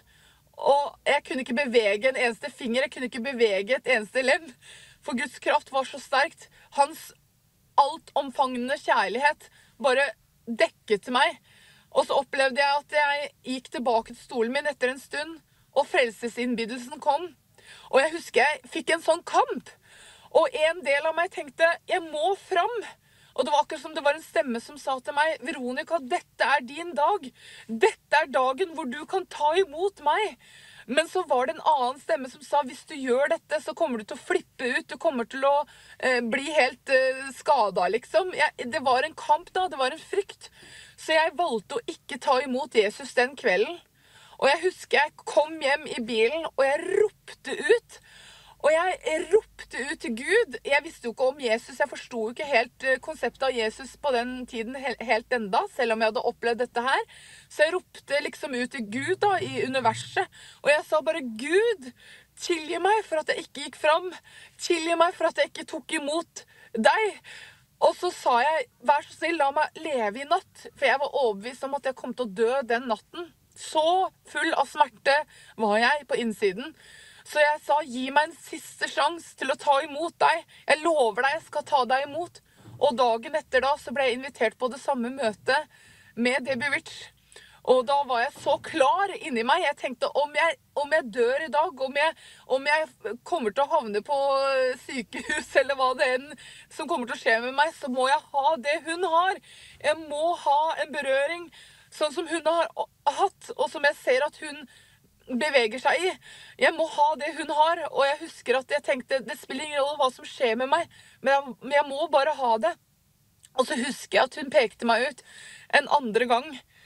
S9: og jeg kunne ikke bevege en eneste finger, jeg kunne ikke bevege et eneste lem, for Guds kraft var så sterkt. Hans altomfangende kjærlighet bare dekket meg. Og så opplevde jeg at jeg gikk tilbake til stolen min etter en stund, og frelsesinnbydelsen kom. Og jeg husker jeg fikk en sånn kamp. Og en del av meg tenkte, jeg må fram. Og det var akkurat som det var en stemme som sa til meg, Veronica, dette er din dag. Dette er dagen hvor du kan ta imot meg. Men så var det en annen stemme som sa, hvis du gjør dette, så kommer du til å flippe ut. Du kommer til å eh, bli helt eh, skadet, liksom. Jeg, det var en kamp da, det var en frykt. Så jeg valgte å ikke ta imot Jesus den kvelden. Og jeg husker jeg kom hjem i bilen, og jeg ropte ut. Og jeg ropte ut til Gud. Jeg visste jo ikke om Jesus. Jeg forstod jo ikke helt konseptet av Jesus på den tiden helt enda, selv om jeg hadde opplevd dette her. Så jeg ropte liksom ut til Gud da, i universet. Og jeg sa bare, Gud, tilgi meg for at jeg ikke gikk fram. Tilgi meg for at jeg ikke tok imot deg. Og så sa jeg, vær så snill, la meg leve i natt. For jeg var overbevist om at jeg kom til å dø den natten. Så full av smerte var jeg på innsiden. Så jeg sa, gi meg en siste sjans til å ta imot deg. Jeg lover deg, jeg skal ta deg imot. Og dagen etter da, så ble jeg invitert på det samme møtet med Debbie Rich. Og da var jeg så klar inni meg. Jeg tenkte, om jeg, om jeg dør i dag, om jeg, om jeg kommer til å havne på sykehus, eller hva det er som kommer til å skje med meg, så må jeg ha det hun har. Jeg må ha en berøring, sånn som hun har hatt, og som jeg ser at hun beveger seg i. Jeg må ha det hun har, og jeg husker at jeg tenkte, det spiller ingen rolle hva som skjer med meg, men jeg, men jeg må bare ha det. Og så husker jeg at hun pekte meg ut en andre gang,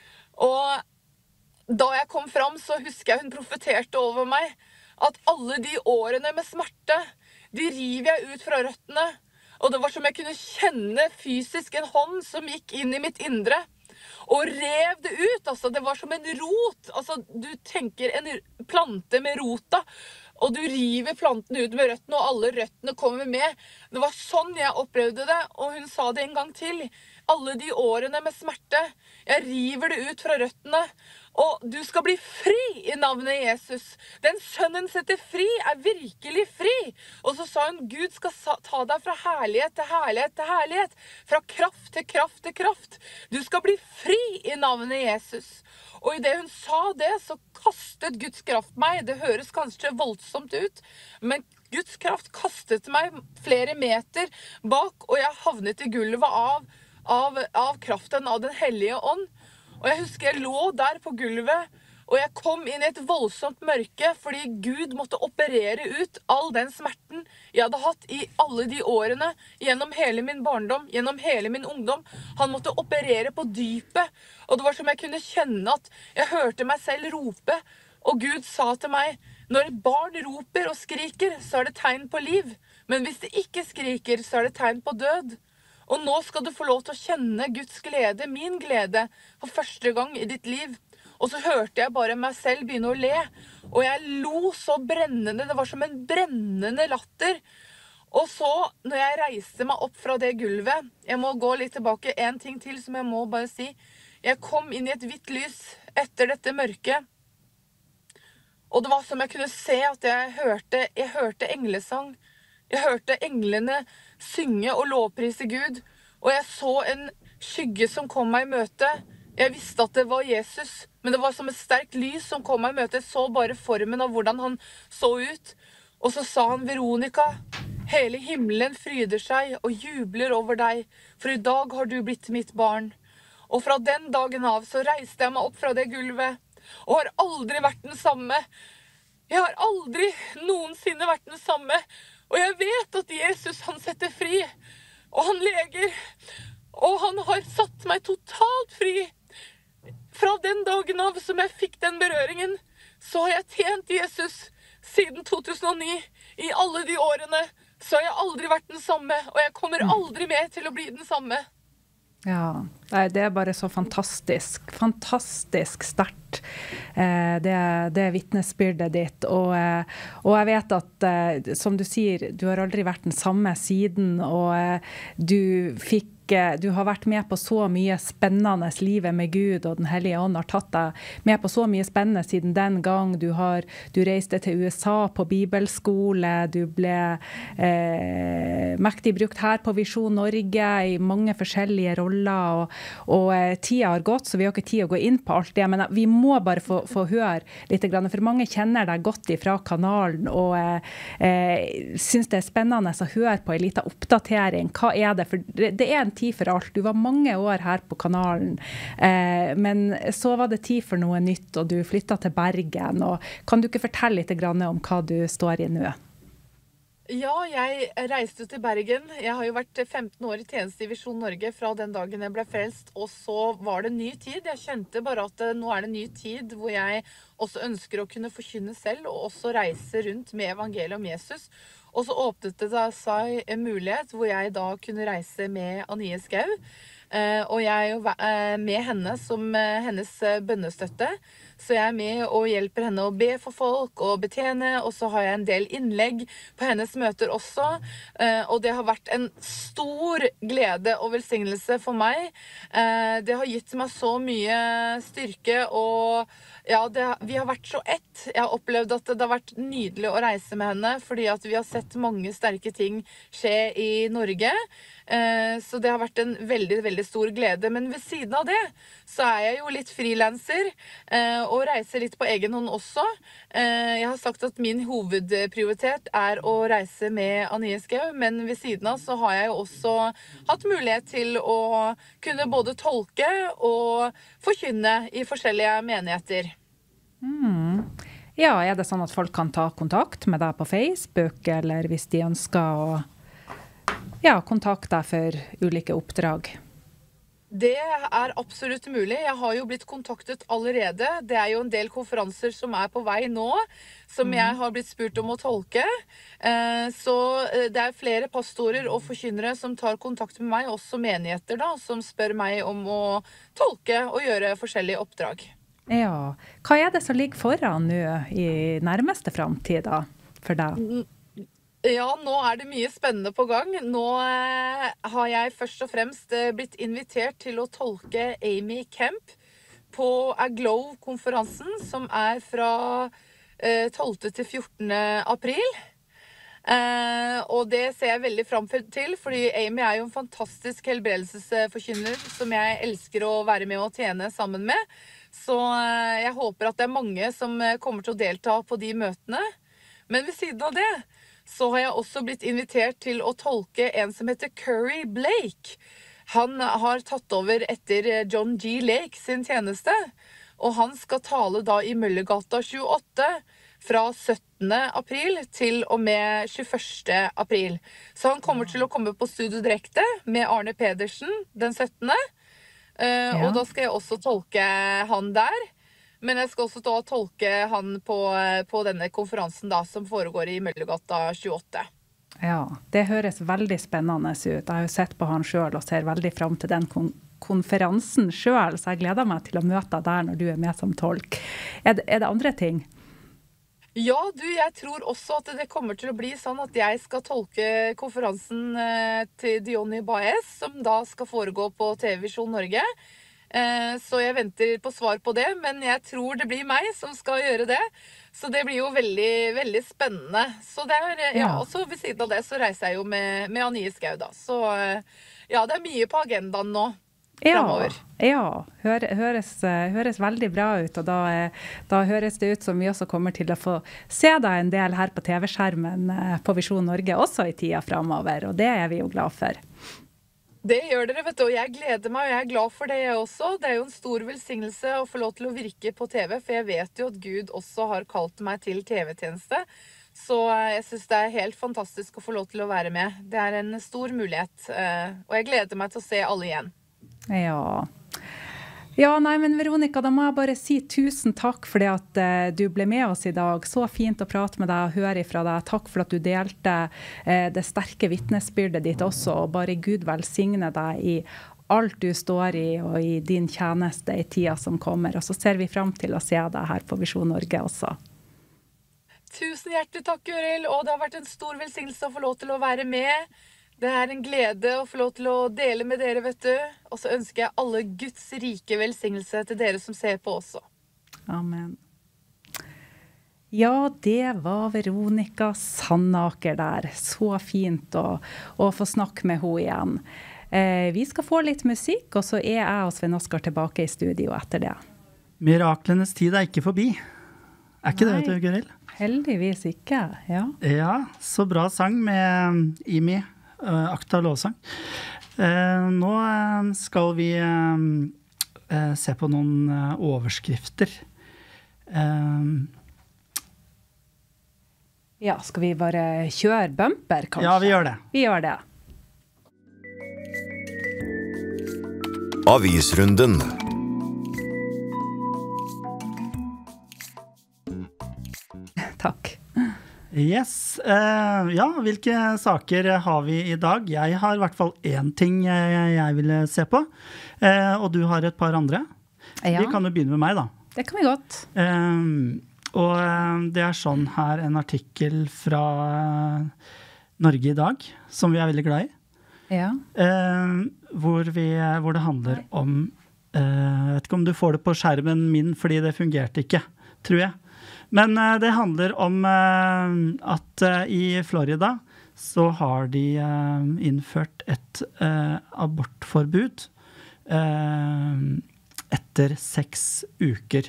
S9: og da jeg kom fram, så husker jeg hun profeterte over meg, at alle de årene med smerte, de river jeg ut fra røttene, og det var som jeg kunne kjenne fysisk en hånd som gikk inn i mitt indre, og rev det ut, altså det var som en rot, altså du tenker en plante med rota, og du river planten ut med røttene, og alle røttene kommer med. Det var sånn jeg opplevde det, og hun sa det en gang til. Alle de årene med smerte, jeg river det ut fra røttene, og du skal bli fri i navnet Jesus. Den sønnen setter fri, er virkelig fri. Og så sa hun, Gud skal ta deg fra herlighet til herlighet til herlighet, fra kraft til kraft til kraft. Du skal bli fri i navnet Jesus. Og i det hun sa det, så kastet Guds kraft meg. Det høres kanskje voldsomt ut, men Guds kraft kastet meg flere meter bak, og jeg havnet i gulvet av, av, av kraften av den hellige ånd. Og jeg husker jeg lå der på gulvet, Og jeg kom inn i et voldsomt mørke, fordi Gud måtte operere ut all den smerten jeg hadde hatt i alle de årene, gjennom hele min barndom, gjennom hele min ungdom. Han måtte operere på dypet, og det var som jeg kunne kjenne at jeg hørte meg selv rope. Og Gud sa til meg, når et barn roper og skriker, så er det tegn på liv. Men hvis det ikke skriker, så er det tegn på død. Og nå skal du få lov til å kjenne Guds glede, min glede, for første gang i ditt liv. Og så hørte jeg bare meg selv begynne å le, og jeg lo så brennende, det var som en brennende latter. Og så, når jeg reiste meg opp fra det gulvet, jeg må gå litt tilbake, en ting til som jeg må bare si, jeg kom inn i et hvitt lys etter dette mørket, og det var som jeg kunne se at jeg hørte, jeg hørte englesang, jeg hørte englene synge og lovprise Gud, og jeg så en skygge som kom meg i møte. Jeg visste at det var Jesus, men det var som et sterkt lys som kom meg i møte. Jeg så bare formen av hvordan han så ut. Og så sa han, Veronica, hele himmelen fryder seg og jubler over deg, for i dag har du blitt mitt barn. Og fra den dagen av så reiste jeg meg opp fra det gulvet, og har aldri vært den samme. Jeg har aldri noensinne vært den samme. Og jeg vet at Jesus, han setter fri, og han leger, og han har satt meg totalt fri. Fra den dagen av som jeg fikk den berøringen, så har jeg tjent Jesus siden to tusen og ni. I alle de årene så har jeg aldri vært den samme, og jeg kommer aldri mer til å bli den samme.
S3: Ja, det er bare så fantastisk, fantastisk sterkt, det, det vittnesbyrdet ditt. Og, og jeg vet at, som du sier, du har aldri vært den samme siden, og du fikk du har vært med på så mye spennende livet med Gud, og den hellige ånd har tatt deg med på så mye spennende siden den gang. Du, har, du reiste til U S A på bibelskole, du ble eh, mektig brukt her på Visjon Norge i mange forskjellige roller, og, og eh, tida har gått, så vi har ikke tid å gå inn på alt det, men vi må bare få, få høre litt, for mange kjenner deg godt ifra kanalen, og eh, synes det er spennende å høre på en liten oppdatering. Hva er det? For det, det er en tid for alt. Du var mange år her på kanalen, eh, men så var det tid for noe nytt, og du flyttet til Bergen. Og kan du ikke fortelle litt grann om hva du står i nå?
S9: Ja, jeg reiste til Bergen. Jeg har jo vært femten år i tjeneste i Visjon Norge fra den dagen jeg ble frelst, og så var det ny tid. Jeg kjente bare at nå er det ny tid, hvor jeg også ønsker å kunne forkynne selv, og også reise rundt med evangeliet om Jesus. Og så åpnet det seg en mulighet hvor jeg da kunne reise med Anie Skau. Og jeg er med henne som hennes bønnestøtte. Så jeg er med og hjelper henne å be for folk og betjene. Og så har jeg en del innlegg på hennes møter også. Og det har vært en stor glede og velsignelse for meg. Det har gitt meg så mye styrke, og ja, det, vi har vært så ett. Jeg har opplevd at det har vært nydelig å reise med henne, fordi at vi har sett mange sterke ting skje i Norge. Så det har vært en veldig, veldig stor glede. Men ved siden av det, så er jeg jo litt frilanser, og reiser litt på egen hånd også. Jeg har sagt at min hovedprioritet er å reise med Anie Skau, men ved siden av så har jeg jo også hatt mulighet til å kunne både tolke og forkynne i forskjellige menigheter.
S3: Mm. Ja, er det sånn at folk kan ta kontakt med deg på Facebook, eller hvis de ønsker å ja, kontakte deg for ulike oppdrag?
S9: Det er absolutt mulig. Jeg har jo blitt kontaktet allerede. Det er jo en del konferanser som er på vei nå, som mm. jeg har blitt spurt om å tolke. Så det er flere pastorer og forkynnere som tar kontakt med meg, også menigheter da, som spør meg om å tolke og gjøre forskjellige oppdrag.
S3: Ja, hva er det som ligger foran nå i nærmeste fremtid da, for deg?
S9: Ja, nå er det mye spennende på gang. Nå eh, har jeg først og fremst eh, blitt invitert til å tolke Amy Kemp på Aglow-konferansen, som er fra eh, tolvte til fjortende april. Eh, og det ser jeg veldig frem til, fordi Amy er jo en fantastisk helbredelsesforkynner som jeg elsker å være med og tjene sammen med. Så eh, jeg håper at det er mange som kommer til å delta på de møtene. Men ved siden av det, så har jeg også blitt invitert til å tolke en som heter Curry Blake. Han har tatt over etter John G. Lake sin tjeneste. Og han skal tale da i Møllergata tjueåtte fra syttende april til og med tjueførste april. Så han kommer til å komme på studio direkte med Arne Pedersen den syttende. Uh, ja. Og da skal jeg også tolke han der. Men jeg skal også da tolke han på, på denne konferansen da, som foregår i Møllergata tjueåtte.
S3: Ja, det høres veldig spennende ut. Jeg har jo sett på han selv og ser veldig frem til den kon konferansen selv, så jeg gleder meg til å møte deg der når du er med som tolk. Er det, er det andre ting?
S9: Ja, du, jeg tror også at det kommer til å bli sånn at jeg skal tolke konferansen eh, til Diony Baez, som da skal foregå på T V Visjon Norge. Eh, så jeg venter på svar på det, men jeg tror det blir meg som skal gjøre det. Så det blir jo veldig, veldig spennende. Så det er, ja, også ved siden av det så reiser jeg jo med, med Anie Skau da. Så ja, det er mye på agendaen nå.
S3: Ja, ja. Hør, høres, høres veldig bra ut, og da, da høres det ut som vi også kommer til å få se deg en del her på T V-skjermen på Visjon Norge også i tida fremover, og det er vi jo glad for.
S9: Det gjør dere, vet du, og jeg gleder meg, og jeg er glad for det også. Det er jo en stor velsignelse å få lov til å virke på T V, for jeg vet jo at Gud også har kalt meg til T V-tjeneste. Så jeg synes det er helt fantastisk å få lov til å være med. Det er en stor mulighet, og jeg gleder meg til å se alle igjen.
S3: Ja. Ja, nei, men Veronica, da må jeg bare si tusen takk for det at uh, du ble med oss i dag. Så fint å prate med deg og høre ifra deg. Takk for at du delte uh, det sterke vittnesbyrdet ditt også, og bare Gud velsigne deg i alt du står i og i din tjeneste i tida som kommer. Og så ser vi frem til å se deg her på Visjon Norge også.
S9: Tusen hjertelig takk, Gøril, og det har vært en stor velsignelse å få lov til å være med. Det er en glede å få lov til å dele med dere, vet du. Og så ønsker jeg alle Guds rike velsignelse til dere som ser på også.
S3: Amen. Ja, det var Veronica Sandaker der. Så fint å, å få snakke med henne igjen. Eh, vi skal få litt musikk, og så er jeg og Sven Oskar tilbake i studio etter det.
S2: Miraklenes tid er ikke forbi. Er ikke Nei, det, vet du, Gøril?
S3: Heldigvis ikke, ja.
S2: Ja, så bra sang med Imi. Uh, Akta lovsang. Uh, nå uh, skal vi uh, uh, se på noen uh, overskrifter. Uh,
S3: ja, skal vi bare kjøre bumper, kanskje?
S2: Ja, vi gjør det.
S3: Vi gjør det.
S10: Avisrunden.
S3: Takk.
S2: Yes, uh, ja, hvilke saker har vi i dag? Jeg har i hvert fall en ting jeg, jeg ville se på, uh, og du har et par andre. Ja. Vi kan jo begynne med meg da.
S3: Det kan vi godt.
S2: Uh, og uh, det er sånn her en artikkel fra uh, Norge i dag, som vi er veldig glad i.
S3: Ja.
S2: Uh, hvor, vi, hvor det handler Nei. om, uh, jeg vet ikke om du får det på skjermen min, fordi det fungerte ikke, tror jeg. Men uh, det handler om uh, at uh, i Florida så har de uh, innført et uh, abortforbud uh, etter seks uker.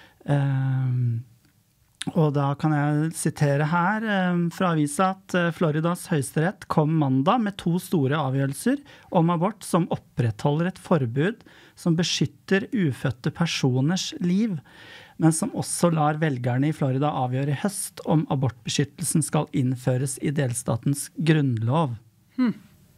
S2: Uh, og da kan jeg sitere her uh, fra avisa at uh, Floridas høyesterett kom mandag med to store avgjørelser om abort som opprettholder et forbud som beskytter ufødte personers liv, men som også lar velgerne i Florida avgjøre i høst om abortbeskyttelsen skal innføres i delstatens grunnlov. Hmm.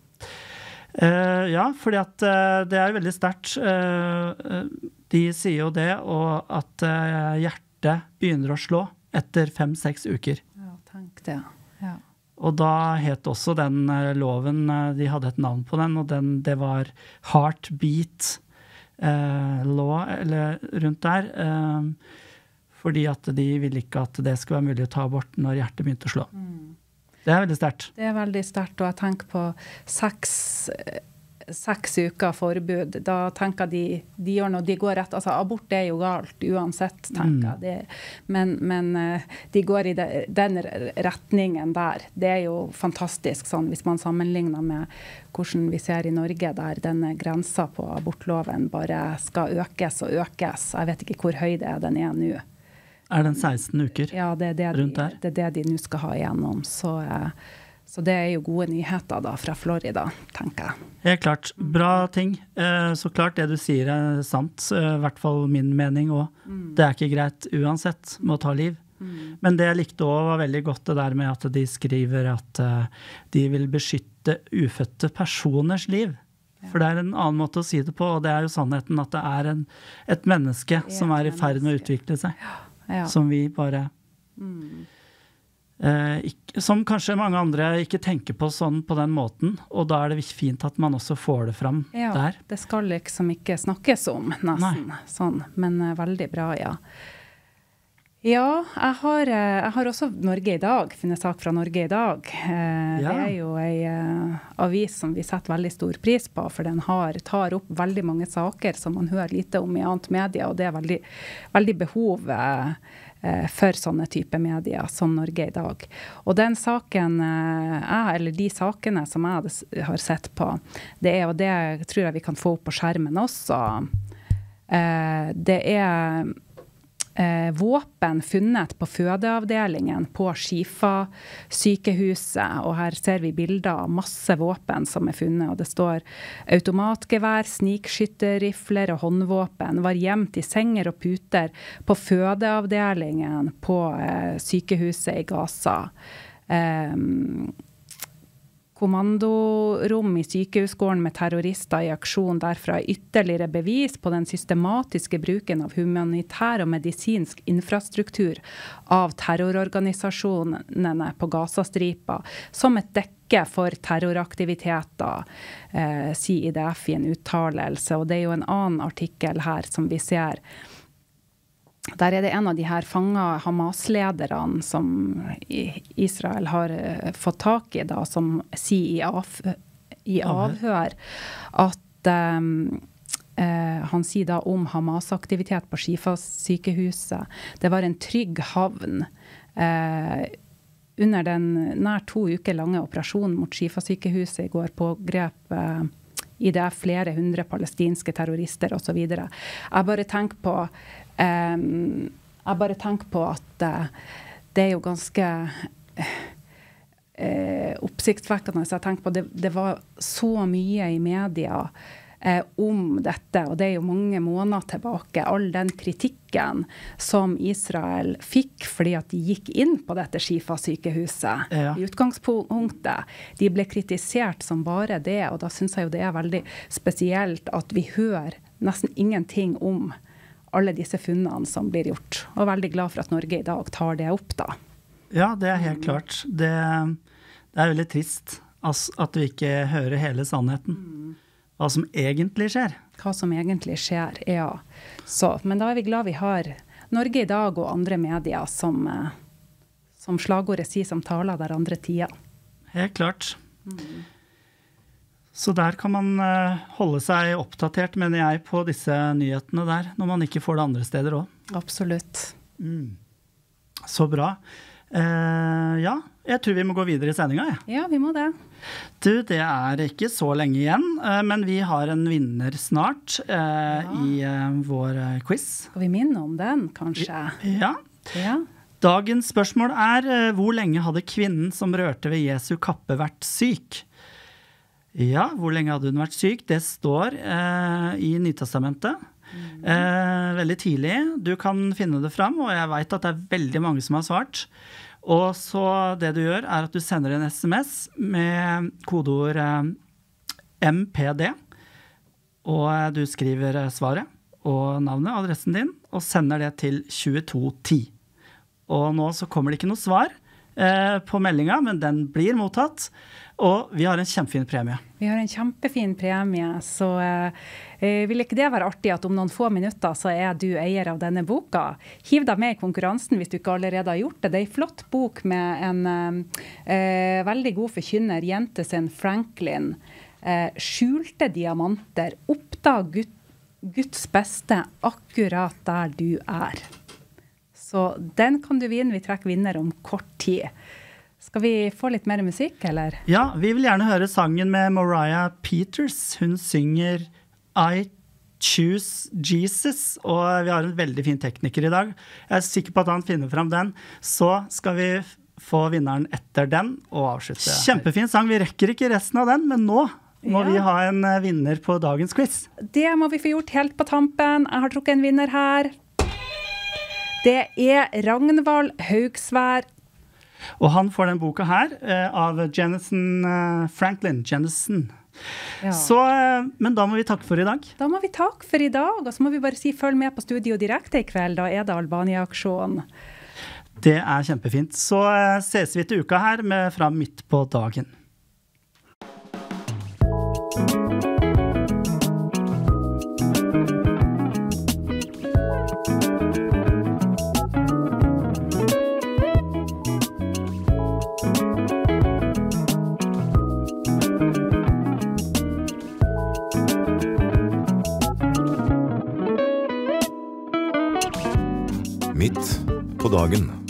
S2: Uh, ja, fordi at uh, det er veldig sterkt. Uh, de sier jo det, og at uh, hjertet begynner å slå etter fem-seks uker.
S3: Ja, tenk det. Ja.
S2: Og da het også den uh, loven, uh, de hadde et navn på den, og den, det var Heartbeat Uh, law eller rundt der uh, fordi at de ville ikke at det skulle være mulig å ta abort når hjertet begynte å slå. Mm. Det er veldig sterkt.
S3: Det er veldig sterkt, og jeg tenker på seks, seks uker forbud. Da tenker de, de gjør noe, de går rett, altså abort er jo galt uansett, tenker jeg. Det, men, men de går i de, den retningen der. Det er jo fantastisk sånn, hvis man sammenligner med hvordan vi ser i Norge, der denne grensa på abortloven bare skal økes og økes. Jeg vet ikke hvor høy det er den er nå.
S2: Er den seksten uker
S3: ja, det er det
S2: rundt
S3: de,
S2: der?
S3: det er det de nå skal ha igjennom. Så, Så det er jo gode nyheter da fra Florida, tenker jeg.
S2: Helt klart. Bra ting. Så klart det du sier er sant, i hvert fall min mening også. Mm. Det er ikke greit uansett med å ta liv. Mm. Men det jeg likte også var veldig godt det der med at de skriver at de vil beskytte ufødte personers liv. Ja. For det er en annen måte å si det på, og det er jo sannheten at det er en, et menneske et som er i ferd med å utvikle seg. Ja. Ja. Som vi bare... Mm. Eh, ikke, som kanskje mange andre ikke tenker på sånn på den måten, og da er det fint at man også får det fram
S3: ja,
S2: der.
S3: Det skal liksom ikke snakkes om nesten, sånn, men uh, veldig bra, ja. Ja, jeg har, uh, jeg har også Norge i dag, finner sak fra Norge i dag. Uh, ja. Det er jo en uh, avis som vi setter veldig stor pris på, for den har, tar opp veldig mange saker som man hører lite om i annet media, og det er veldig, veldig behov uh, for sånne type medier som Norge i dag. Og den saken, jeg, eller de sakene som jeg har sett på, det er, og det tror jeg vi kan få opp på skjermen også, det er våpen funnet på fødeavdelingen på Skifa sykehuset, og her ser vi bilder av masse våpen som er funnet, og det står automatgevær, snikskytterrifler og håndvåpen var gjemt i senger og puter på fødeavdelingen på eh, sykehuset i Gaza. Um, Kommandorom i sykehusgården med terrorister i aksjon derfra ytterligere bevis på den systematiske bruken av humanitær og medisinsk infrastruktur av terrororganisasjonene på Gazastripa som et dekke for terroraktiviteter, eh, sier I D F i en uttalelse. Og det er jo en annen artikkel her som vi ser. Der er det en av de her fanget Hamas-lederne som Israel har fått tak i, da, som sier i, av, i avhør at um, uh, han sier da om Hamas-aktivitet på Skifa-sykehuset. Det var en trygg havn uh, under den nær to uker lange operasjonen mot Skifa-sykehuset i går pågrep uh, I det flere hundre palestinske terrorister og så videre. Jeg bare tenker på Um, jeg bare tenker på at uh, det er jo ganske uh, oppsiktsvekkende. Så jeg tenker på det, det var så mye I media uh, om dette, og det er jo mange måneder tilbake, all den kritikken som Israel fikk fordi at de gikk inn på dette Skifa-sykehuset ja. I utgangspunktet. De ble kritisert som bare det, og da synes jeg jo det er veldig spesielt at vi hører nesten ingenting om alle disse funnene som blir gjort. Og veldig glad for at Norge I dag tar det opp da.
S2: Ja, det er helt klart. Det, det er veldig trist at vi ikke hører hele sannheten. Hva som egentlig skjer.
S3: Hva som egentlig skjer, ja. Så, men da er vi glad vi har Norge I dag og andre medier som, som slagordet sier som taler der andre tider.
S2: Helt klart. Mm. Så der kan man holde seg oppdatert, mener jeg, på disse nyhetene der, når man ikke får det andre steder også.
S3: Absolutt.
S2: Mm. Så bra. Eh, ja, jeg tror vi må gå videre I sendingen. Ja,
S3: ja vi må det.
S2: Du, det er ikke så lenge igjen, eh, men vi har en vinner snart eh, ja. I eh, vår quiz.
S3: Skal vi minne om den, kanskje?
S2: Ja.
S3: Ja.
S2: Dagens spørsmål er, eh, hvor lenge hadde kvinnen som rørte ved Jesu kappe vært syk? Ja, hvor lenge hadde hun vært syk? Det står eh, I Nytestamentet. Mm. Eh, veldig tidlig. Du kan finne det fram, og jeg vet at det er veldig mange som har svart. Og så det du gjør er at du sender en sms med kodeord eh, M P D, og du skriver svaret og navnet, adressen din, og sender det til tjueto ti. Og nå så kommer det ikke noe svar eh, på meldingen, men den blir mottatt. Og vi har en kjempefin premie.
S3: Vi har en kjempefin premie, så eh, vil ikke det være artig at om noen få minutter så er du eier av denne boka. Hiv deg med I konkurransen hvis du ikke allerede har gjort det. Det er en flott bok med en eh, veldig god forkynner, Jentesen Franklin. Eh, skjulte diamanter, oppdag Gud, Guds beste akkurat der du er. Så den kan du vinne, vi trekker vinner om kort tid. Skal vi få litt mer musikk, eller?
S2: Ja, vi vil gjerne høre sangen med Mariah Peters. Hun synger I Choose Jesus, og vi har en veldig fin tekniker I dag. Jeg er sikker på at han finner frem den. Så skal vi få vinneren etter den og avslutte. Kjempefin sang, vi rekker ikke resten av den, men nå må ja. vi ha en vinner på dagens quiz.
S3: Det må vi få gjort helt på tampen. Jeg har trukket en vinner her. Det er Ragnvald Haugsvær.
S2: Og han får den boka her eh, av Jennison eh, Franklin. Jennison. Ja. Så, eh, men da må vi takke for i dag.
S3: Da må vi takke for i dag, og så må vi bare si følg med på Studio Direkte i kveld. Da er det Albania-aksjon.
S2: Det er kjempefint. Så eh, ses vi til uka her med fra midt på dagen.
S10: Midt på dagen.